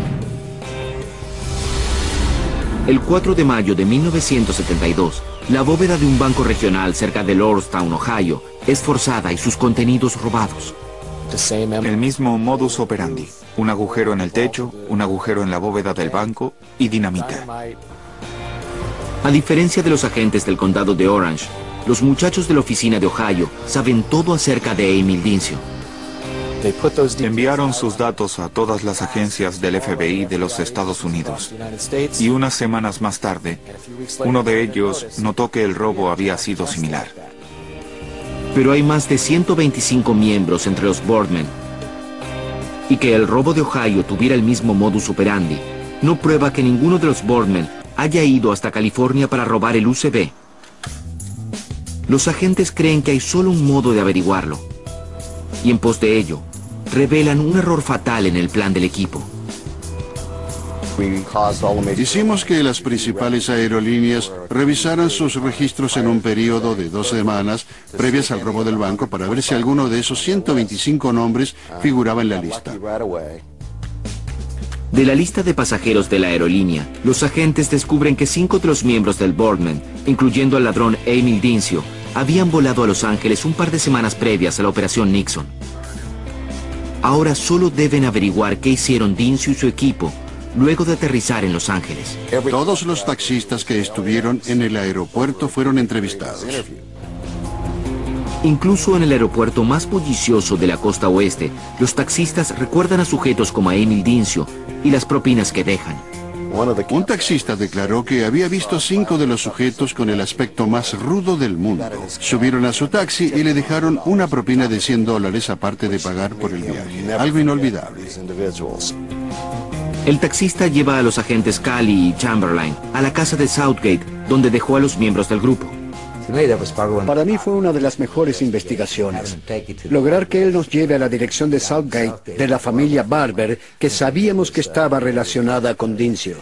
El cuatro de mayo de mil novecientos setenta y dos, la bóveda de un banco regional cerca de Lordstown, Ohio, es forzada y sus contenidos robados. El mismo modus operandi. Un agujero en el techo, un agujero en la bóveda del banco y dinamita. A diferencia de los agentes del condado de Orange, los muchachos de la oficina de Ohio saben todo acerca de Emil Dincio. Enviaron sus datos a todas las agencias del F B I de los Estados Unidos. Y unas semanas más tarde, uno de ellos notó que el robo había sido similar. Pero hay más de ciento veinticinco miembros entre los Boardmen. Y que el robo de Ohio tuviera el mismo modus operandi no prueba que ninguno de los Boardmen haya ido hasta California para robar el U C B. Los agentes creen que hay solo un modo de averiguarlo. Y en pos de ello, revelan un error fatal en el plan del equipo. Hicimos que las principales aerolíneas revisaran sus registros en un periodo de dos semanas previas al robo del banco para ver si alguno de esos ciento veinticinco nombres figuraba en la lista. De la lista de pasajeros de la aerolínea, los agentes descubren que cinco de los miembros del Boardman, incluyendo al ladrón Emil Dincio, habían volado a Los Ángeles un par de semanas previas a la operación Nixon. Ahora solo deben averiguar qué hicieron Dincio y su equipo luego de aterrizar en Los Ángeles. Todos los taxistas que estuvieron en el aeropuerto fueron entrevistados. Incluso en el aeropuerto más bullicioso de la costa oeste, los taxistas recuerdan a sujetos como a Emil Dincio y las propinas que dejan. Un taxista declaró que había visto cinco de los sujetos con el aspecto más rudo del mundo. Subieron a su taxi y le dejaron una propina de cien dólares aparte de pagar por el viaje. Algo inolvidable. El taxista lleva a los agentes Cali y Chamberlain a la casa de Southgate, donde dejó a los miembros del grupo. Para mí fue una de las mejores investigaciones. Lograr que él nos lleve a la dirección de Southgate, de la familia Barber, que sabíamos que estaba relacionada con Dincio.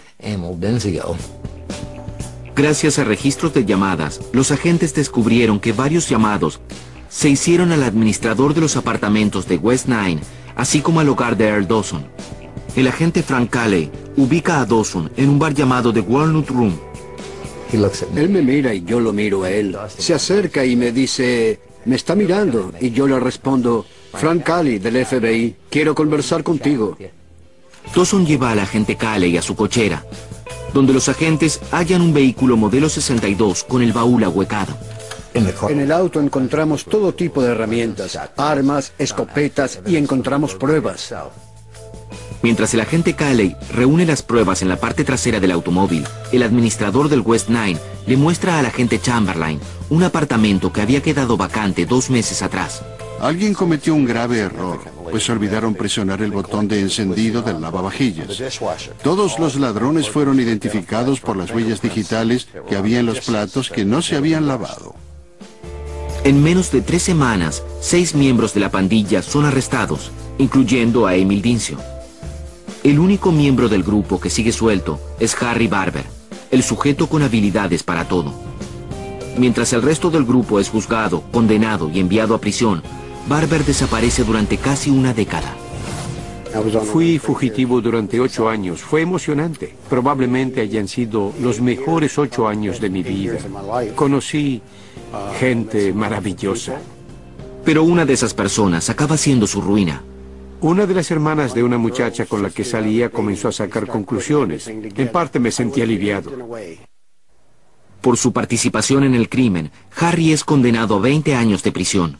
Gracias a registros de llamadas, los agentes descubrieron que varios llamados se hicieron al administrador de los apartamentos de West Nine, así como al hogar de Earl Dawson. El agente Frank Calley ubica a Dawson en un bar llamado The Walnut Room. Él me mira y yo lo miro a él. Se acerca y me dice, me está mirando, y yo le respondo, Frank Calley del F B I, quiero conversar contigo. Dawson lleva al agente Calley a su cochera, donde los agentes hallan un vehículo modelo sesenta y dos con el baúl ahuecado. En el auto encontramos todo tipo de herramientas, armas, escopetas y encontramos pruebas. Mientras el agente Calley reúne las pruebas en la parte trasera del automóvil, el administrador del West Nine le muestra al agente Chamberlain un apartamento que había quedado vacante dos meses atrás. Alguien cometió un grave error, pues olvidaron presionar el botón de encendido del lavavajillas. Todos los ladrones fueron identificados por las huellas digitales que había en los platos que no se habían lavado. En menos de tres semanas, seis miembros de la pandilla son arrestados, incluyendo a Emil Dincio. El único miembro del grupo que sigue suelto es Harry Barber, el sujeto con habilidades para todo. Mientras el resto del grupo es juzgado, condenado y enviado a prisión, Barber desaparece durante casi una década. Fui fugitivo durante ocho años. Fue emocionante. Probablemente hayan sido los mejores ocho años de mi vida. Conocí gente maravillosa. Pero una de esas personas acaba siendo su ruina. Una de las hermanas de una muchacha con la que salía comenzó a sacar conclusiones. En parte me sentí aliviado. Por su participación en el crimen, Harry es condenado a veinte años de prisión.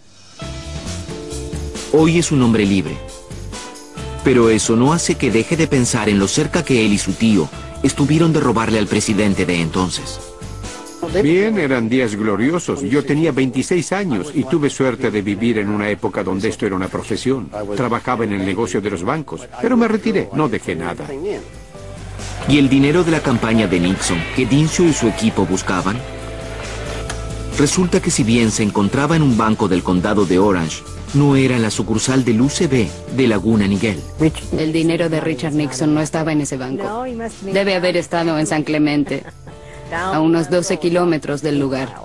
Hoy es un hombre libre. Pero eso no hace que deje de pensar en lo cerca que él y su tío estuvieron de robarle al presidente de entonces. Bien, eran días gloriosos. Yo tenía veintiséis años y tuve suerte de vivir en una época donde esto era una profesión. Trabajaba en el negocio de los bancos, pero me retiré, no dejé nada. ¿Y el dinero de la campaña de Nixon que Dincio y su equipo buscaban? Resulta que si bien se encontraba en un banco del condado de Orange, no era en la sucursal del U C B de Laguna Niguel. El dinero de Richard Nixon no estaba en ese banco. Debe haber estado en San Clemente, a unos doce kilómetros del lugar.